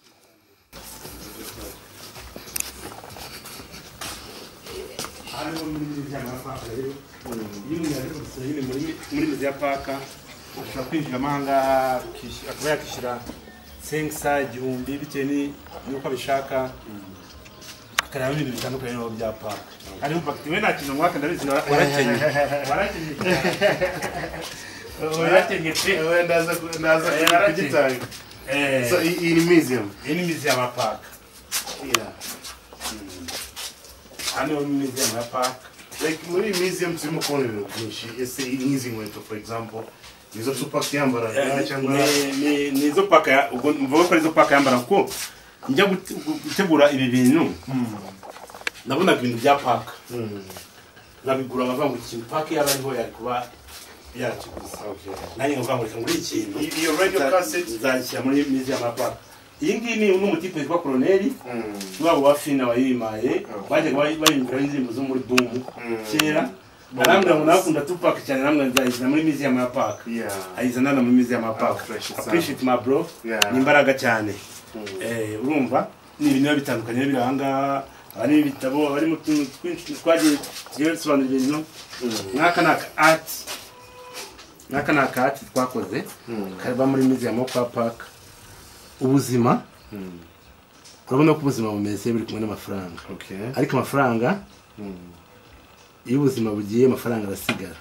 muri mizi ya paka ushobora kwinjira amahanga akaba yakishyura sensa igihumbi bitewe n'uko abishaka akareba ibintu bitandukanye n'aho bya paka hariho bagiti we nta kintu mwaka ndabizi warakenye warakenye warakenye pe we ndaza ndaza kugitanga so in museum in museum ya paka yeah hano ni museum ya paka like muri museum turimo kubona ibintu byinshi ese nk'izi nkweto for example nizo Tupac yambara cyangwa ni nizo paka ubwo mvuga ko nizo paka yambara ko njya gutegura ibi bintu nabona ibintu bya paka nabigura bavanga ikintu paka yaba ariho yari kuba yakigusa nanjye ngavanga ngo ikintu iyo radio cassette zashya muri museum ya paka iyi ngiyi ni umutipe witwa Colonel wabo wa Fina wayimaye baje bayimvira indirimbo zo muri Boom kera arambira ngo nakunda Tupac cyane namwe nzayizana muri museum ya Park yeah ayizana na muri museum ya Park appreciate my bro ni imbaraga cyane eh urumva ni ibintu bitandukanye biranga ari ibitabo bari mu tuntu twinshi twagiye yesobanura ibintu nkaka na art nkaka na art twakoze kariba muri museum ya Park ubuzima urabona ko ubuzima bumeze buri kumwe n'amafaranga okay ariko amafaranga iyo ubuzima bugiye amafaranga arasigara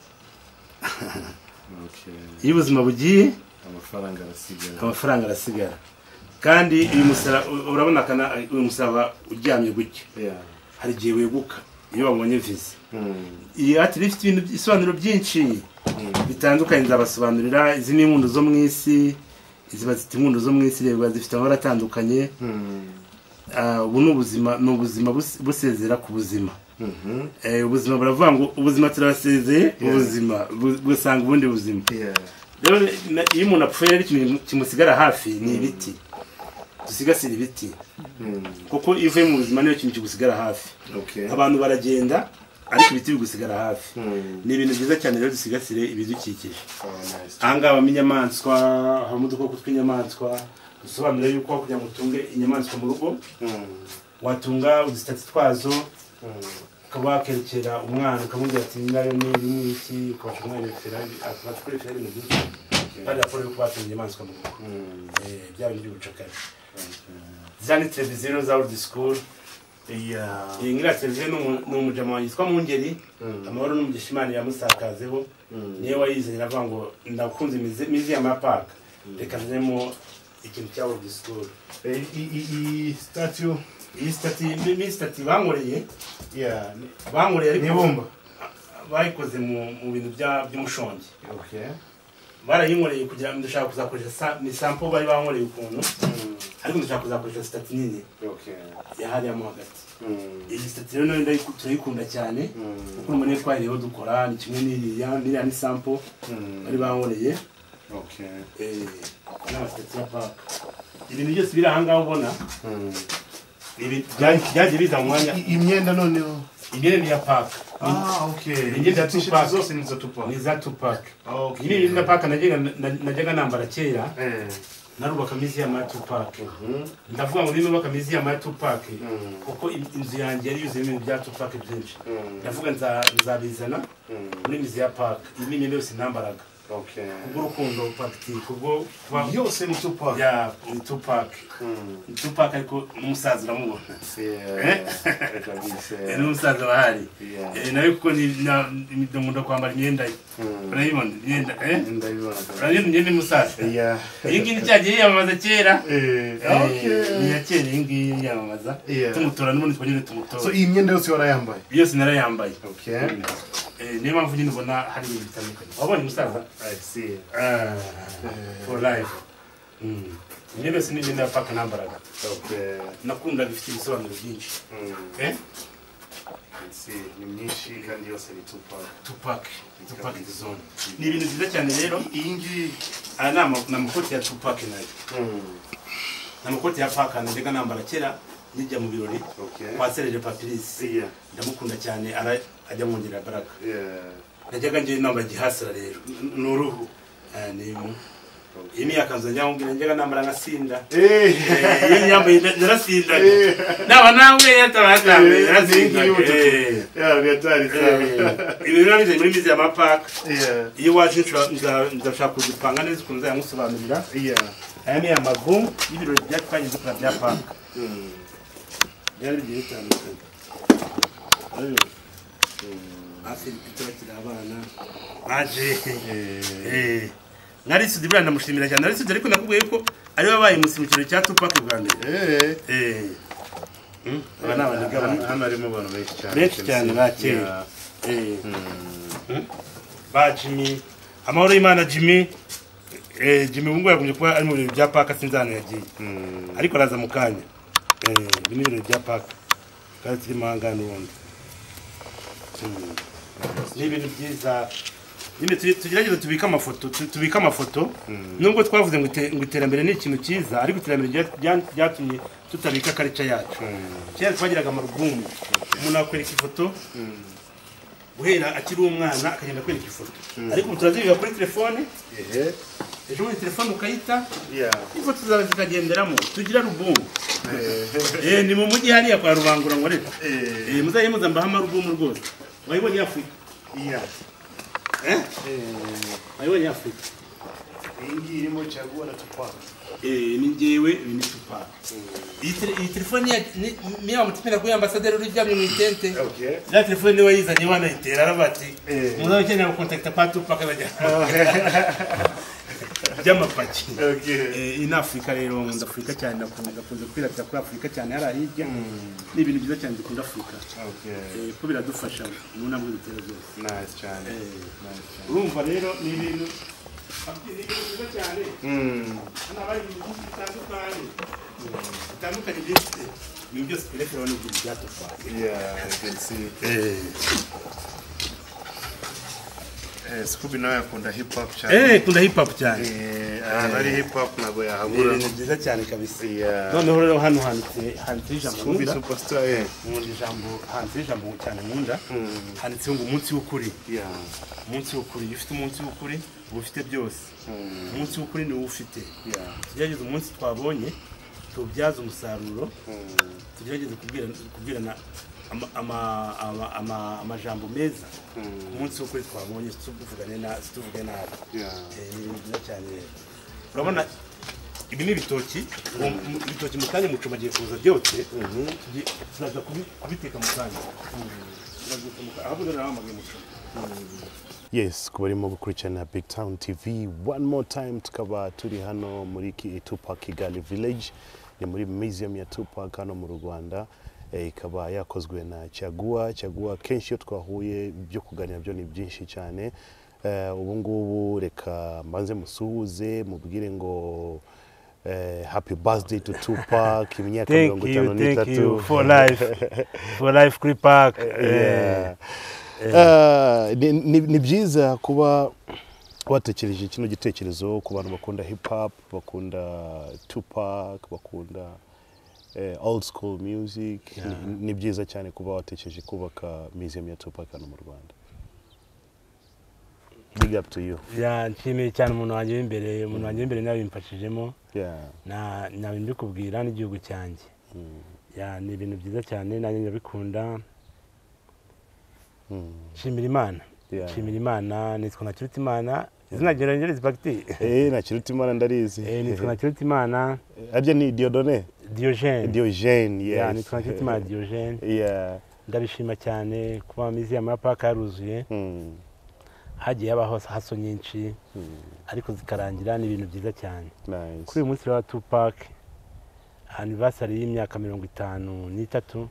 okay iyo ubuzima bugiye amafaranga arasigara amafaranga arasigara kandi uyu musara urabona kana uyu musaba uryamye gutya yeah hari gihe weguka iyo babonye visa iyi ati rifite ibintu bisobanuro byinshi bitandukanye nzabasobanurira izi ni impundu zo mu isi ziba zifite inkundo zo mu isi reba zifite amabara atandukanye ubu ni ubuzima ni ubuzima busezera ku buzima ubuzima baravuga ngo ubuzima turabasezeye ubuzima gusanga ubundi buzima rero iyo umuntu apfuye ari ikintu kimusigara hafi ni ibiti dusigasira ibiti kuko iyo uvuye mu buzima niyo kintu kigusigara hafi abantu baragenda ariko ibiti bigusigara hafi ni ibintu byiza cyane rero dusigasire ibidukikije ahangaha habamo inyamaswa habamo udukoko tw'inyamaswa dusobanura yuko kugira ngo utunge inyamaswa mu rugo watunga udusitati twazo ukaba wakerekera umwana ukamubwira ati nayo ni iki ukabasha kumwerekera akatwerekera ibintu byinshi kandi raporo yuko batunga inyamaswa mu rugo byaba iby'ubucakara za ni televiziyo za old school iyi ngira televiziyo ni umujama wanjye yitwa Mungeri amahoro n'umugisha Imana yamusakazeho niyo wayizanye aravuga ngo ndakunze imizi ya mapaka reka nzemo ikintu cya old school iyi statue iyi statue mi statue bankoreye bankoreye ariko ibumba bayikoze mu bintu by'umushongi barayinkoreye kugira ngo ndashaka kuzakoresha ni sample bari bankoreye ukuntu ariko ndashaka kuzakoresha statue nini yahariya mo hagati iyi statue rero nayo turayikunda cyane kuko umuntu twariyeho dukora ni kimwe n'iriya n'iriya ni sample bari bankoreye n'amasitati ya paka ibintu byose biri ahangaha ubona byagiye biza mu mwanya imyenda noneho imyenda ni ya paka imyenda t-shirt zose ni za Tupac ni za Tupac iyi ni paka najyaga nambara kera narubaka mizi ya ma Tupac ndavuga ngo ninubaka mizi ya ma Tupac kuko inzu yanjye yari yuzuye ibintu bya Tupac byinshi ndavuga nzabizana muri mizi ya paka iyi myenda yose nambaraga Okay. Urukundo pakiti kubwo yose ni Tupac. Ya, ni Tupac. Ni Tupac ariko umusaza uramubona. Eh. Eh, n'umusaza bahari. Eh, nawe kuko ni ndumunda kwambara imyenda. Urayibona imyenda, eh? Ndabibona. Urayibona imyenda umusaza. Yeah. Iyi ngiyi cyagiye yamamaza kera. Eh. Okay. Ni yakera iyi ngiyi yamamaza. Tumutora n'ubundi twongere tumutora. So iyi myenda yose warayambaye? Yose narayambaye. Okay. Eh, niyo mpamvu nyine ubona hari ibintu bitandukanye. Wabonye umusaza? I see. Ah, for life. Mm. Niyo se n'ibintu yapaka nambaraga. Okay. Nakunda bifite ibisobanuro byinshi. Eh? I see. Ni myinshi kandi yose ni Tupac. Tupac. Tupac zone. Ni ibintu byiza cyane rero. Iyi ngiyi ana namakoti ya Tupac nayo. Mm. Namakoti ya Paka najyaga nambara kera nijya mu birori. Okay. Kwa Serge Papiris. Yeah. Ndamukunda cyane ara ajya mwongera baraka. Yeah. Najyaga ngiye namba gihasira rero. Nuruhu. Ah ni mu. Ini yakanza njya njyaga nambara ngasinda. Eh. Iyo nyambaye narasinda. Naba nawe yatabatambe narasinda. Eh. Ya gatari sana. Ibi rero muri mizi ya mapaka. Yeah. Iyo waje ndashaka kuzipanga neza kunza yamusobanurira. Yeah. Aya ni amagum y'ibirori byatwanye dukora bya paka. Mm. Yari bigiye bitandukanye. Ayo. Afite bitokira abana. Baje. Eh. Nari sudibira ndamushimira cyane. Nari sudire ariko nakubwiye ko ari wabaye musimukiro cya Tupac bwa mbere. Eh. Eh. Hmm. Abana abana hano harimo abantu benshi cyane. Benshi cyane bakeye. Eh. Hmm. Ba Jimmy. Amahoro y'Imana Jimmy. Eh, Jimmy bungu yakunje kuba ari mu bintu bya Paka sinzana yagiye. Ariko araza mu kanya. Eh, bini bintu bya Paka. Kandi tiri mangana ubundi. Ni ibintu byiza. Nyine tugerageza tubika amafoto, tubika amafoto. Nubwo twavuze ngo iterambere ni ikintu cyiza, ariko iterambere ryatumye tutabika culture yacu. Cyane twagiraga amarugumu. Umuntu akwereka ifoto. Guhera akiri umwana akagenda kwereka ifoto. Ariko turazibiga kuri telefone. Ehe. Ejo muri telefone ukayita. Yeah. Ifoto zawe zikagenderamo. Tugira rubumu. Eh, ni mu mujyi hariya kwa Rubangura ngo reka. Eh, muzaye muzamba hama rubumu rwose. Wayibonye Afrika? Yeah. Eh? Eh. Wayibonye Afrika? Ingi irimo Chagua na Tupac. Eh, ni ngewe ni Tupac. Iyi telefone ya ni ya mutipira kwa ambassadeur uri jamye mu itente. Okay. La telefone ni wayizanye wana itera arabati. Muzaye cyane ko contact kwa Tupac bajya. Jama paki. Okay. Eh, in Africa rero mu Afrika cyane nakunda kunze kwirata kuri Afrika cyane harahijya. Ni ibintu byiza cyane dukunda Afrika. Okay. Eh, ko biradufasha mu ntambwe dutera zose. Nice cyane. Nice cyane. Urumva rero ni ibintu ni byiza cyane hano bari mu bihugu bitandukanye bitandukanye byinshi ibintu byose turekeraho ni ibintu bya tupa yeah I can see eh Scooby nawe akunda hip hop cyane eh kunda hip hop cyane eh ari hip hop nago yahabura ni byiza cyane kabisa yeah noneho rero hano handitse handitse ijambo Scooby superstar eh mu ijambo handitse ijambo cyane nkunda handitse ngo umunsi w'ukuri yeah umunsi w'ukuri ufite umunsi w'ukuri ufite byose umunsi w'ukuri ni ufite yeah tugerageze umunsi twabonye tubyaza umusaruro tugerageze kubwira kubwirana ama ama ama amajambo meza umunsi w'ukuri twabonye tuvugane na tuvuge nabi ni ibintu byiza cyane urabona ibi ni ibitoki ibitoki mu kanya mucuma giye kuza byose turaza kubiteka mu kanya ahubwo rero amagaye mucuma. Yes, kubarimo gukurikirana Big Town T V one more time tukaba turi hano muri Tupac Kigali Village ni muri museum ya Tupac hano mu Rwanda ikaba yakozwe na Caguwa Caguwa kenshi yo twahuye byo kuganira byo ni byinshi cyane ubu ngubu reka mbanze musuhuze mubwire ngo happy birthday to Tupac imyaka mirongo itanu n'itatu. Thank you for life for life Tupac. Yeah. Ni byiza kuba watekereje kino gitekerezo ku bantu bakunda hip hop bakunda Tupac bakunda old school music ni byiza cyane kuba watekereje kubaka museum ya Tupac hano mu Rwanda. Big up to you. Yeah, nshimiye cyane umuntu wanjye w'imbere umuntu wanjye w'imbere nawe bimfashijemo yeah na nawe mbikubwira n'igihugu cyanjye. Yeah, ni ibintu byiza cyane nanjye ndabikunda. Shimira Imana shimira Imana nitwa Nakiruta Imana izina ryanjye ngerize Bagti eh Nakiruta Imana ndarizi eh nitwa Nakiruta Imana arya ni Diodone Diogene Diogene yes yeah nitwa Nakiruta Imana Diogene yeah ndabishima cyane kuba museum ya Park yaruzuye hagiye abaho haso nyinshi ariko zikarangira ni ibintu byiza cyane. Nice. Kuri uyu munsi wa Tupac anniversary y'imyaka mirongo itanu n'itatu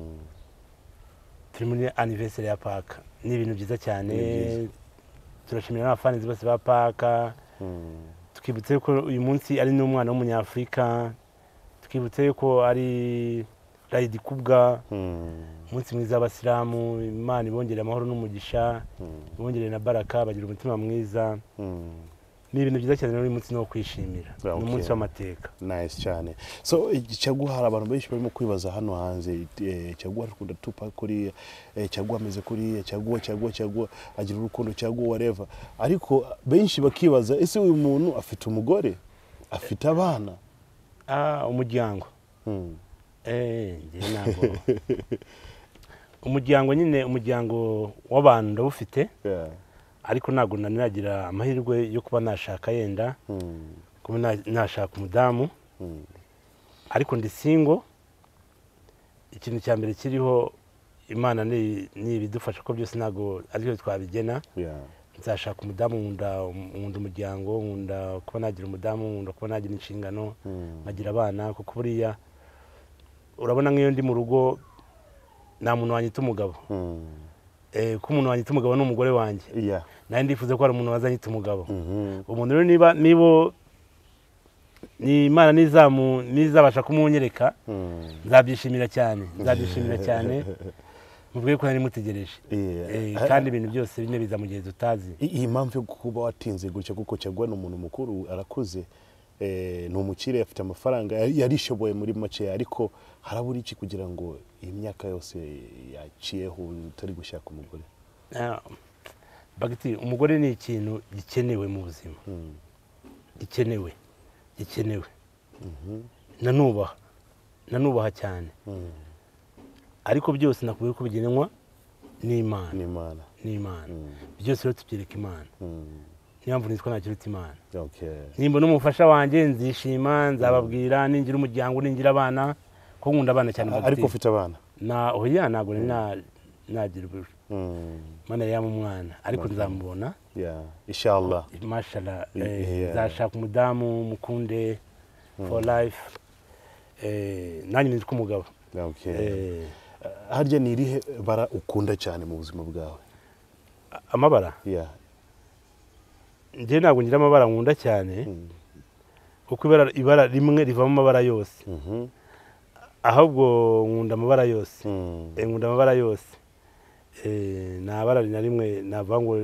turi muri anniversary ya Park ni ibintu byiza cyane turashimira n'abafanizi bose ba Park tukibutse ko uyu munsi ari n'umwana w'umunyafrika tukibutse ko ari Raidi Kubwa umunsi mwiza w'abasilamu Imana ibongerere amahoro n'umugisha ibongerere na baraka bagira umutima mwiza ni ibintu byiza cyane uyu munsi no kwishimira ni umunsi w'amateka. Nice cyane. So Caguwa hari abantu benshi barimo kwibaza hano hanze Caguwa akunda Tupac kuri Caguwa ameze kuri Caguwa Caguwa Caguwa agira urukundo Caguwa whatever ariko benshi bakibaza ese uyu muntu afite umugore afite abana ah umuryango eh ngiye nago umuryango nyine umuryango w'abantu ndawufite yeah ariko nago naniragira amahirwe yo kuba nashaka yenda kuba nashaka umudamu ariko ndi single ikintu cya mbere kiriho Imana ni ibidufasha ko byose nago ariko twabigena yeah nzashaka umudamu nkunda nkunda umuryango nkunda kuba nagira umudamu nkunda kuba nagira inshingano nagira abana kuko buriya urabona nk'iyo ndi mu rugo nta muntu wanyita umugabo eh ko umuntu wanyita umugabo n'umugore wanjye yeah nari ndifuza ko ari umuntu wazanyita umugabo umuntu rero niba nibo ni Imana nizamu nizabasha kumunyereka nzabyishimira cyane nzabyishimira cyane mubwiye ko nari mutegereje eh kandi ibintu byose bine biza mu gihe tutazi. Iyi mpamvu yo kuba watinze gutya kuko Caguwa ni umuntu mukuru arakuze eh no mukire afite amafaranga yarishoboye muri make ariko harabura iki kugira ngo iyi myaka yose yaciyeho utari gushaka umugore. Bagiti umugore ni ikintu gikenewe mu buzima gikenewe gikenewe nanubaha nanubaha cyane ariko byose nakubwiye ko bigenwa n'Imana n'Imana n'Imana byose rero tubyereka Imana niyo mpamvu nitwa Nakiruta Imana. Okay. Nimba n'umufasha wanjye nzishima nzababwira ningira umuryango ningira abana ko nkunda abana cyane ariko ufite abana na oya nago na nagira ubusho Mana ya mumwana ariko nzamubona yeah inshallah mashallah nzashaka umudamu mukunde for life eh nanjye nitwa umugabo. Okay. Harya ni irihe bara ukunda cyane mu buzima bwawe? Amabara yeah njye ntabwo ngira amabara nkunda cyane kuko ibara ibara rimwe rivamo amabara yose ahubwo nkunda amabara yose nkunda amabara yose nta bara na rimwe navuga ngo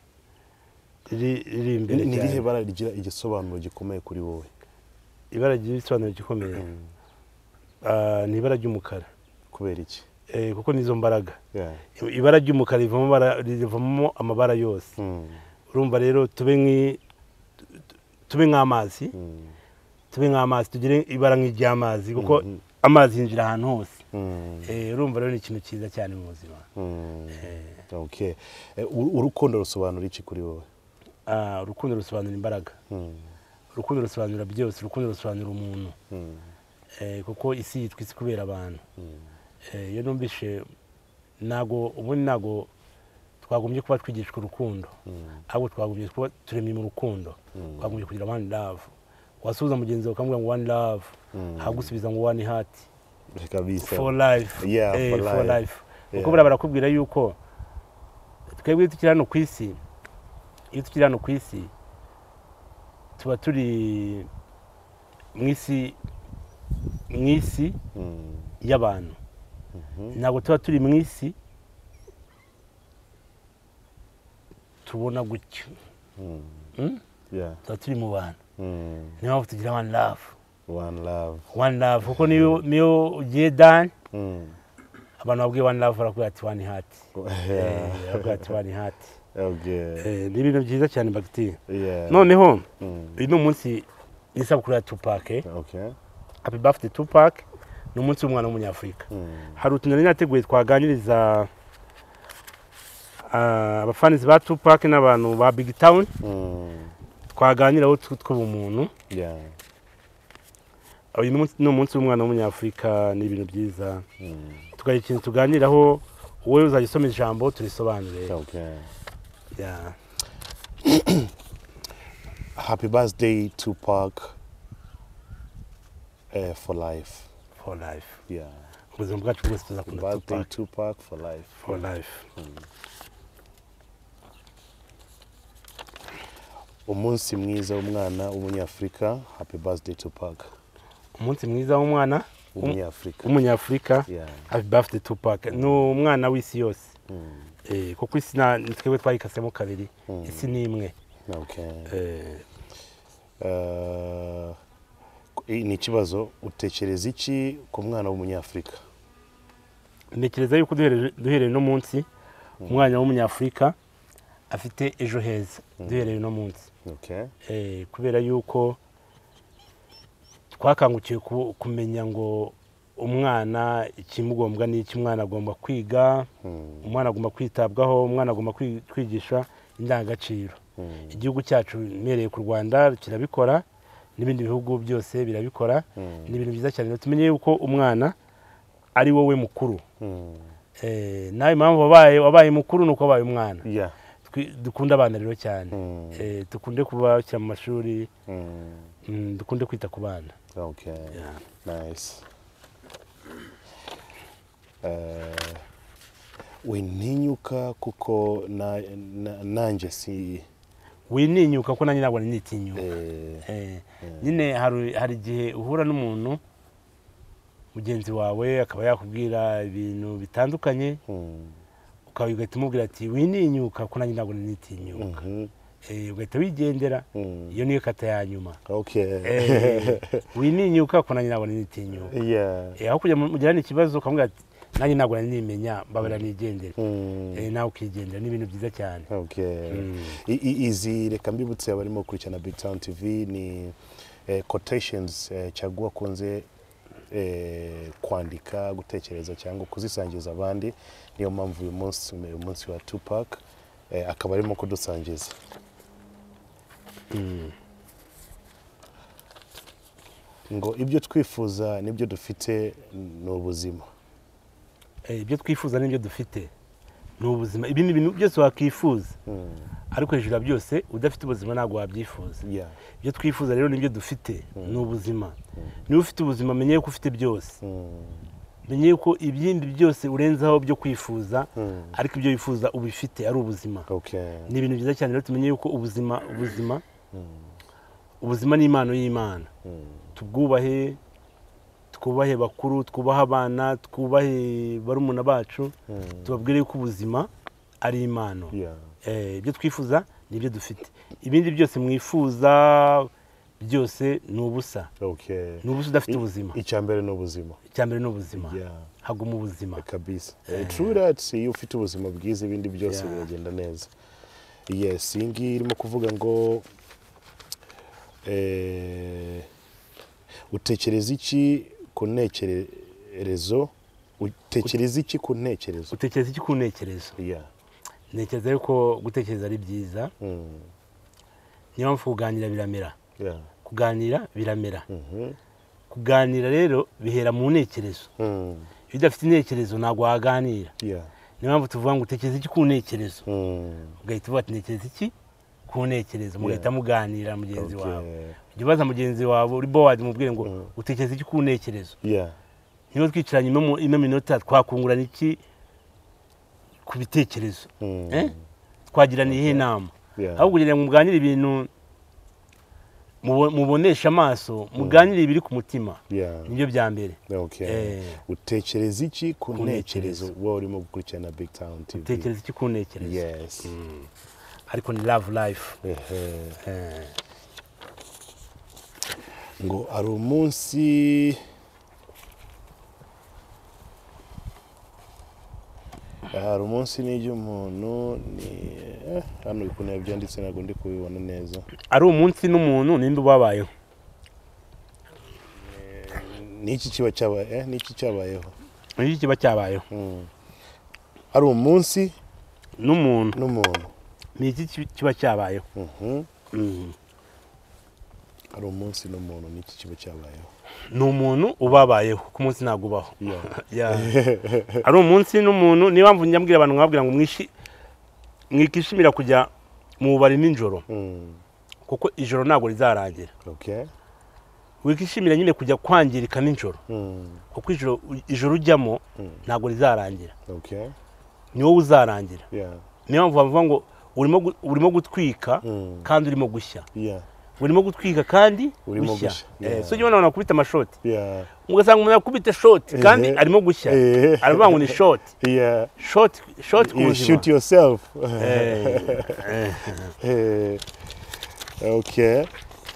riri imbere cyane. Ni irihe bara rigira igisobanuro gikomeye kuri wowe? Ibara rigira igisobanuro gikomeye ni ibara ry'umukara. Kubera iki? Kuko nizo mbaraga. Ibara ry'umukara rivamo amabara yose. Urumva rero tube nk'i tube nk'amazi tube nk'amazi tugire ibara nk'iry'amazi kuko amazi yinjira ahantu hose. Urumva rero ni ikintu cyiza cyane mu buzima. Okay. Urukundo rusobanura iki kuri wowe? Urukundo rusobanura imbaraga. Urukundo rusobanura byose. Urukundo rusobanura umuntu. Kuko isi yitwa isi kubera abantu. Iyo numvishe nago ubundi nago twagombye kuba twigishwa urukundo, ahubwo twagombye kuba turemye mu rukundo, twagombye kugira one love. Wasubiza mugenzi wawe ukamubwira ngo one love, hagusubiza ngo one heart for life. Yeah, eh, for, for life. life. Kuko bura barakubwira yuko twebwe tukiri hano ku isi, iyo tukiri hano ku isi tuba turi mu isi mu isi y'abantu. Ntabwo tuba turi mu isi tubona gutyo. Tuba turi mu bantu. Niyo mpamvu tugira one love. One love. One love. Kuko niyo ugiye dani abantu babwiye one love barakubwira ati one heart. Barakubwira ati one heart. Ni ibintu byiza cyane bagiti. Noneho uyu ni umunsi n'isabukuru ya Tupac. Happy birthday Tupac. Ni umunsi w'umwana w'umunyafurika. Hari utuntu nari nateguye twaganiriza abafanizi ba Tupac n'abantu ba Big Town. Twaganiraho tw'ubumuntu. Uyu ni umunsi w'umwana w'umunyafurika, ni ibintu byiza. Tugaye ikintu tuganiraho, wowe uzajya usoma ijambo turisobanure. Happy birthday Tupac uh, for life. For life. Yeah. Ubuzima bwacu bwose tuzakunda Tupac. Birthday Tupac for life. For life. Umunsi mwiza w'umwana w'umunyafurika. Happy birthday Tupac. Umunsi mwiza w'umwana w'umunyafurika. W'umunyafurika. Happy birthday Tupac. Ni umwana w'isi yose. Eh, kuko isi na twebwe twayikasemo kabiri. Isi ni imwe. Okay. Eh uh, ni ikibazo utekereza iki ku mwana w'umunyafurika? Ntekereza yuko duhereye no munsi umwana w'umunyafurika afite ejo heza. Duhereye no munsi. Okay. Eh, kubera yuko twakangukiye kumenya ngo umwana ikimugombwa ni iki, umwana agomba kwiga, umwana agomba kwitabwaho, umwana agomba kwigisha indangagaciro. Igihugu cyacu mereye ku Rwanda kirabikora, n'ibindi bihugu byose birabikora. Ni ibintu byiza cyane. Tumenye yuko umwana ari wowe mukuru. Eh, nawe impamvu wabaye wabaye mukuru nuko wabaye umwana. Yeah. Dukunda abana rero cyane. Eh, dukunde kuba cya mu mashuri. Dukunde kwita ku bana. Okay. Yeah. Nice. Uh, wininyuka kuko na, na nanje si wininyuka ko nanjye ntabwo nitinyuka. Eh, eh. Nyine hari hari gihe uhura n'umuntu mugenzi wawe akaba yakubwira ibintu bitandukanye, ukabigata umubwira ati wininyuka ko nanjye ntabwo nitinyuka. Eh, ugahita wigendera. Iyo niyo kata ya nyuma. Okay. Eh, wininyuka ko nanjye ntabwo nitinyuka. Yeah. Eh, aho kujya mugirana ikibazo ukamubwira ati nanjye ntabwo nimenya mbabara nigendera. Eh, nawe ukigendera, ni ibintu byiza cyane. Okay. Izi reka mbibutse abarimo kurikirana Big Town T V ni quotations cyagwa kunze kwandika, gutekereza cyangwa kuzisangiza abandi. Niyo mpamvu uyu munsi umunsi wa Tupac akaba arimo kudusangiza. Ngo ibyo twifuza nibyo dufite n'ubuzima. Eh, ibyo twifuza nibyo dufite n'ubuzima. Ibi ni ibintu byose wakifuza. Ariko hejuru byose udafite ubuzima ntabwo wabyifuza. Yeah. Ibyo twifuza rero nibyo dufite n'ubuzima. Niba ufite ubuzima menye ko ufite byose. menye yuko ibindi byose urenzaho byo kwifuza ariko ibyo wifuza ubifite ari ubuzima. Ni ibintu byiza cyane rero tumenye yuko ubuzima ubuzima ubuzima ni impano y'Imana. Tubwubahe, twubahe bakuru, twubahe abana, twubahe barumuna bacu, tubabwire yuko ubuzima ari impano. Eh, ibyo twifuza nibyo dufite. Ibindi byose mwifuza byose ni ubusa. Okay. Ni ubusa udafite ubuzima. Icyambere no ubuzima. Icyambere no ubuzima. Yeah. Haguma ubuzima. Kabisa. Yeah. True that iyo ufite ubuzima bwiza ibindi byose biragenda neza. Yes, ingi irimo kuvuga ngo eh utekereza iki ku ntekerezo? Utekereza iki ku ntekerezo? Utekereza iki ku ntekerezo? Yeah. Ntekereza yuko gutekereza ari byiza. Mm. Niyo mpamvu kuganira biramera. Yeah. Kuganira biramera. Mhm. Kuganira rero bihera mu ntekerezo. Mm. Iyo udafite intekerezo ntabwo waganira. Yeah. Niyo mpamvu tuvuga ngo utekereza iki ku ntekerezo. Mm. Ugahita uvuga ati ntekereza iki ku ntekerezo, mugahita muganira mugenzi wawe. Ujye ubaza mugenzi wawe uri bored mubwire ngo mm. utekereza iki ku ntekerezo. Yeah. Niyo twicaranye mu ime minota twakungurana iki ku bitekerezo. Mm. Eh? Twagirana ihe nama. Yeah. Ahubwo kugira ngo muganire ibintu mubonesha amaso, muganire ibiri ku mutima. Yeah. Nibyo bya mbere. Okay. Eh. Utekereza iki ku ntekerezo wowe urimo gukurikirana Big Town T V? Utekereza iki ku ntekerezo? Yes. Mm. Ariko ni love life. Eh. Eh. Ngo ari umunsi hari umunsi n'ijyo umuntu ni hano ukuntu yabyanditse ntabwo ndi kubibona neza. Ari umunsi n'umuntu ninde ubabayeho? Niki kiba cyabaye eh niki cyabayeho? Niki kiba cyabayeho? Ari umunsi n'umuntu n'umuntu niki kiba cyabayeho? Mhm. Mhm. Ari umunsi n'umuntu niki kiba cyabayeho? Ni umuntu ubabayeho ku munsi ntabwo ubaho. Yeah. Ari umunsi n'umuntu niba mvu nyambwira abantu nkabwira ngo mwishi mwikishimira kujya mu bari ninjoro. Mm. Kuko ijoro ntabwo rizarangira. Okay. Wikishimira nyine kujya kwangirika ninjoro. Mm. Kuko ijoro ijoro ujyamo ntabwo rizarangira. Okay. Ni wowe uzarangira. Yeah. Niyo mvu bavuga ngo urimo urimo gutwika kandi urimo gushya. Yeah. Urimo gutwika kandi urimo gushya. Eh, so nyine nakubita amashoti. Yeah. Ugasanga umuntu akubita shot kandi arimo gushya. Aravuga ngo ni shot. Yeah. Shot shot ku you shoot yourself. Eh. Okay.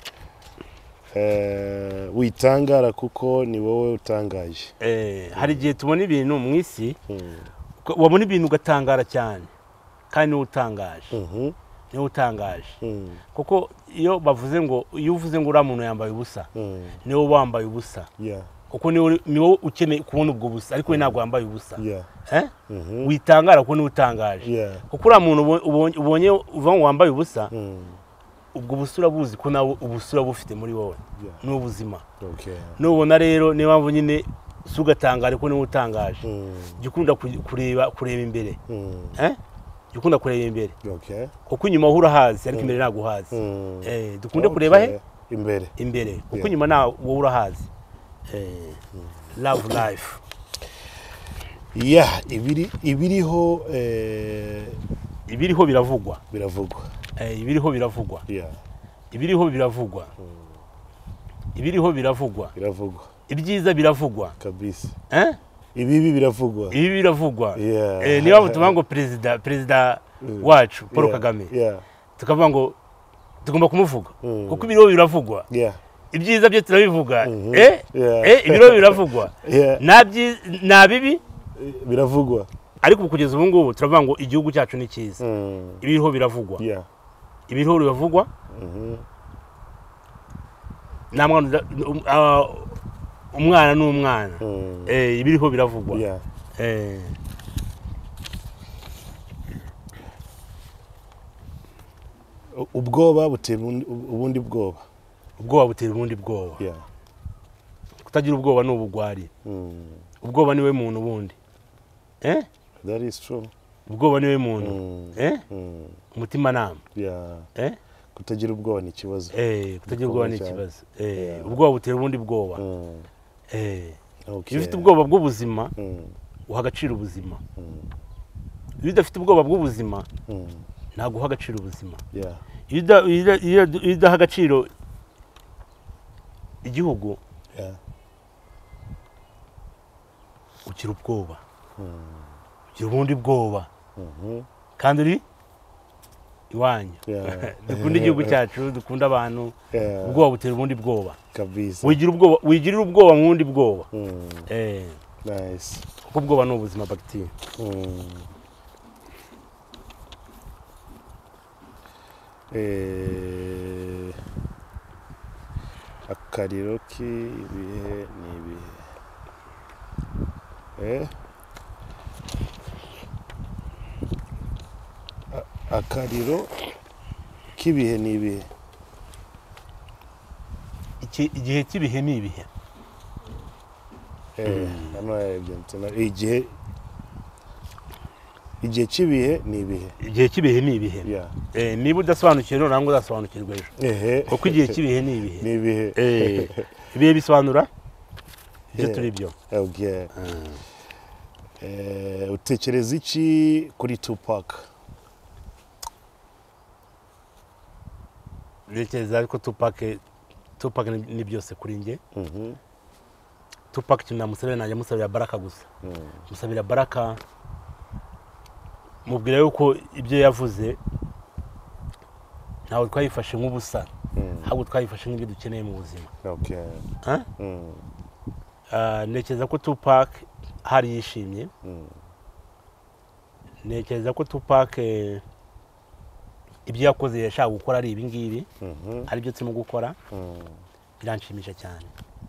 Eh, witangara kuko ni wowe utangaje. Eh, hari gihe tubona ibintu mu isi wabona ibintu ugatangara cyane kandi utangaje. Mhm. Ni utangaje. Kuko iyo bavuze ngo iyo uvuze ngo ura muntu yambaye ubusa ni wowe wambaye ubusa. Yeah. Kuko ni wowe ukeneye kubona ubwo busa ariko we ntabwo wambaye ubusa. Yeah. Eh? Witangara kuko ni utangaje. Yeah. Kuko ura muntu ubonye uva ngo wambaye ubusa ubwo busura buzi ko nawe ubusura bufite muri wowe. Ni ubuzima. Okay. Nubona rero ni mpamvu nyine sugatangara ko ni utangaje. Gikunda kureba kureba imbere. Eh? Dukunda kureba imbere. Okay. Kuko inyuma uhura hazi ariko imbere ntago hazi. Eh dukunde kureba he imbere. Imbere. Kuko inyuma na wowe urahazi. Eh love life. Yeah, ibiri ibiriho eh ibiriho biravugwa. Biravugwa. Eh ibiriho biravugwa. Yeah. Ibiriho biravugwa. Ibiriho biravugwa. Biravugwa. Ibyiza biravugwa. Kabisa. Eh? Ibibi biravugwa. Ibi biravugwa. Yeah. Eh niba tuvuga ngo president president wacu Paul Yeah. Kagame. Yeah. Tukavuga ngo tugomba kumuvuga. Mm. Kuko ibiriho biravugwa. Yeah. Ibyiza byo turabivuga. Mm -hmm. Eh? Yeah. Eh ibiriho biravugwa. Yeah. Nabyi nabibi biravugwa. Ariko kugeza ubu ngubu turavuga ngo igihugu cyacu ni cyiza. Mm. Ibiriho biravugwa. Yeah. Ibiriho biravugwa. Mhm. Mm Namwana umwana n'umwana. Mm. Eh ibiriho biravugwa. Yeah. Eh ubwoba butera ubundi bwoba. Ubwoba butera ubundi bwoba. Yeah. Kutagira ubwoba no ubugwari. Mm. Ubwoba niwe muntu bundi. Eh? That is true. Ubwoba niwe muntu. Mm. Eh? Mm. Umutima nama. Yeah. Eh? Kutagira ubwoba ni kibazo. Eh, kutagira ubwoba ni kibazo. Eh, ubwoba butera ubundi bwoba. Mm. Eh. iyo ufite ubwoba bw'ubuzima uha agaciro ubuzima, iyo udafite ubwoba bw'ubuzima ntabwo uha agaciro ubuzima. Iyo udaha agaciro igihugu ugira ubwoba, ugira ubundi bwoba kandi uri iwanyu. Dukunda igihugu cyacu, dukunda abantu, ubwoba butera ubundi bwoba. Wigirira ubwoba mu bundi bwoba, kuko ubwoba ni ubuzima bagiteri. Akariro k'ibihe ni ibihe? Akariro k'ibihe ni ibihe? Igihe cy'ibihe ni ibihe? Igihe igihe cy'ibihe ni ibihe? Igihe cy'ibihe ni ibihe? Niba udasobanukiwe none ntabwo uzasobanukirwa ejo, kuko igihe cy'ibihe ni ibihe. Ni ibihe? Ibihe bisobanura ibyo turi byo. Utekereza iki kuri Tupac? Ntekereza ko Tupac Tupac ni byose kuri njye. Tupac ikintu namusabira nanjye musabira baraka gusa, musabira baraka, mubwira yuko ibyo yavuze ntawe twayifashe nk'ubusa, ahubwo twayifashe nk'ibyo dukeneye mu buzima. Ntekereza ko Tupac hari yishimye, ntekereza ko Tupac ibyo yakoze yashaka gukora ari ibi ngibi, ari byo turimo gukora, biranshimisha cyane.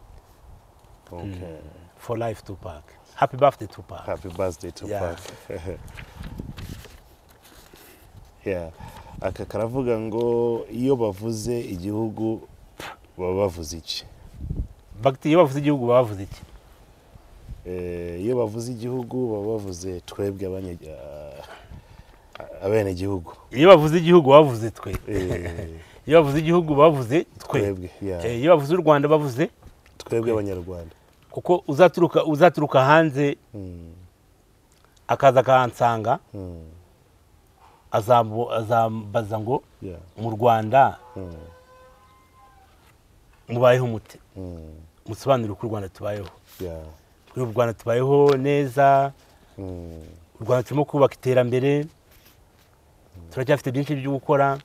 For life Tupac. Happy birthday Tupac. Happy birthday Tupac. Yeah. Aka karavuga ngo iyo bavuze igihugu baba bavuze iki? Bagiti iyo bavuze igihugu baba bavuze iki? Eh, iyo bavuze igihugu baba bavuze twebwe abanye abene igihugu. Iyo bavuze igihugu bavuze twe. Iyo bavuze igihugu bavuze twebwe. Eh, iyo bavuze u Rwanda bavuze twebwe abanyarwanda. Kuko uzaturuka uzaturuka hanze akaza kansanga azambo azambaza ngo mu Rwanda mubayeho mute, musobanurire uko u Rwanda tubayeho. U Rwanda tubayeho neza, u Rwanda turimo kubaka iterambere, turacyafite byinshi byo gukora,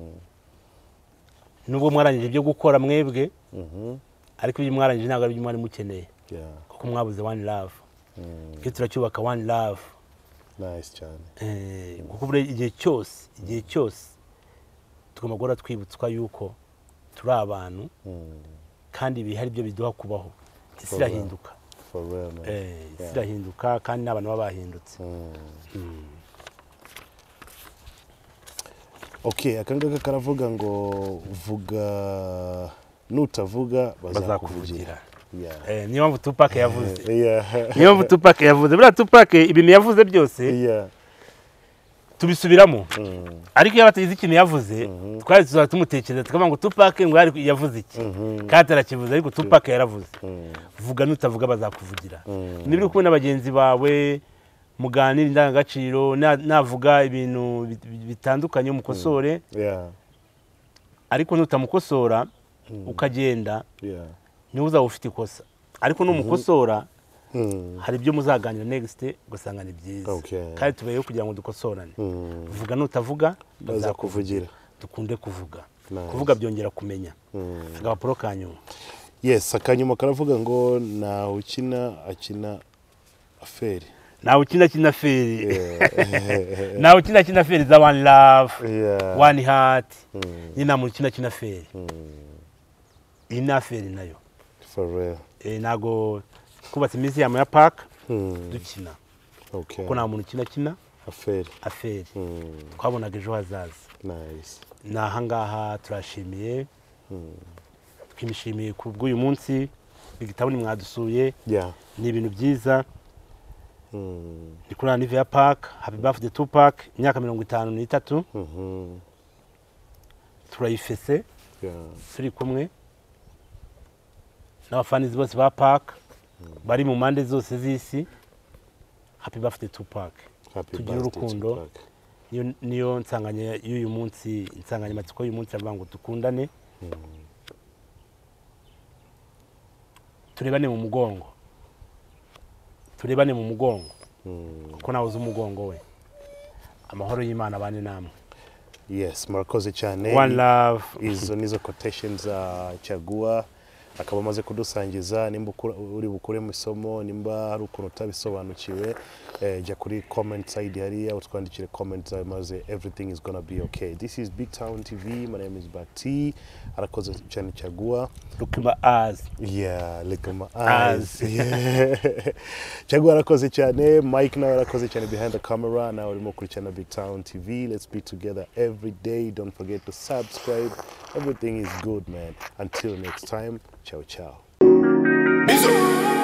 nubwo mwarangije byo gukora mwebwe, ariko ibyo mwarangije ntabwo ari byo mwari mukeneye, kuko mwabuze one love. Iyo turacyubaka one love. Nice cyane. Eh, kuko bure igihe cyose, igihe cyose tugomba guhora twibutswa yuko turi abantu, kandi ibi hari byo biduha kubaho. Isi irahinduka. For real, man. Eh, isi irahinduka kandi n'abantu baba bahindutse. Okay, akangaka karavuga ngo vuga nutavuga bazakuvugira. Eh, niyo mpamvu Tupac yavuze. Niyo mpamvu Tupac yavuze. Buriya Tupac ibintu yavuze byose tubisubiramo. Ariko iyo batagize ikintu yavuze, twari tuzaba tumutekereza tukavuga ngo Tupac ngo yavuze iki. Kandi arakivuze, ariko Tupac yaravuze. Vuga nutavuga bazakuvugira. Niba uri kumwe n'abagenzi bawe muganira indangagaciro, navuga ibintu bitandukanye umukosore, ariko nutamukosora ukagenda, niwe uzaba ufite ikosa. Ariko numukosora hari ibyo muzaganira next gusanga ni byiza. Kandi tubayeho kugira ngo dukosorane. Vuga nutavuga bazakuvugira. Dukunde kuvuga. Kuvuga byongera kumenya. Agapuro kanyuma. Yes, akanyuma karavuga ngo na ukina akina aferi. Na ukina kina feri. Na ukina kina feri za one love, one heart. Nina mukina kina feri. Ina feri nayo. For real. Eh, nago kubatse iminsi ya park dukina. Okay. Kuko nta muntu kina kina aferi. Aferi. Twabonaga ejo hazaza. Nice. Naha ngaha turashimiye. Twimishimiye ku bw'uyu munsi, igitabo ni mwadusuye. Yeah. Ni ibintu byiza. Ni kuri Anniversary Park, Happy Birthday Tupac, imyaka mirongo itanu n'itatu. Turayifese. Yeah. Turi kumwe n'abafanizi bose ba Park. bari mu mpande zose z'isi happy birthday Tupac Happy tugira birthday, urukundo Tupac. niyo niyo nsanganya y'uyu munsi insanganyamatsiko y'uyu munsi avuga ngo dukundane turebane mu mugongo turebane mu mugongo kuko nawe uzi umugongo we amahoro y'Imana abane namwe. Yes, murakoze cyane. One love. Izo nizo quotations za Caguwa akaba amaze kudusangiza. Nimba uri bukure mu isomo, nimba hari ukuntu utabisobanukiwe, eh, jya kuri comment side hariya utwandikire comment zawe maze everything is gonna be okay. This is Big Town T V. My name is Bati. Arakoze cyane Caguwa. Look in my eyes. Yeah, look in my eyes. Yeah. Caguwa arakoze cyane. Mike nawe arakoze cyane behind the camera. Now urimo kurikirana Big Town T V. Let's be together every day. Don't forget to subscribe. Everything is good, man. Until next time, ciao ciao.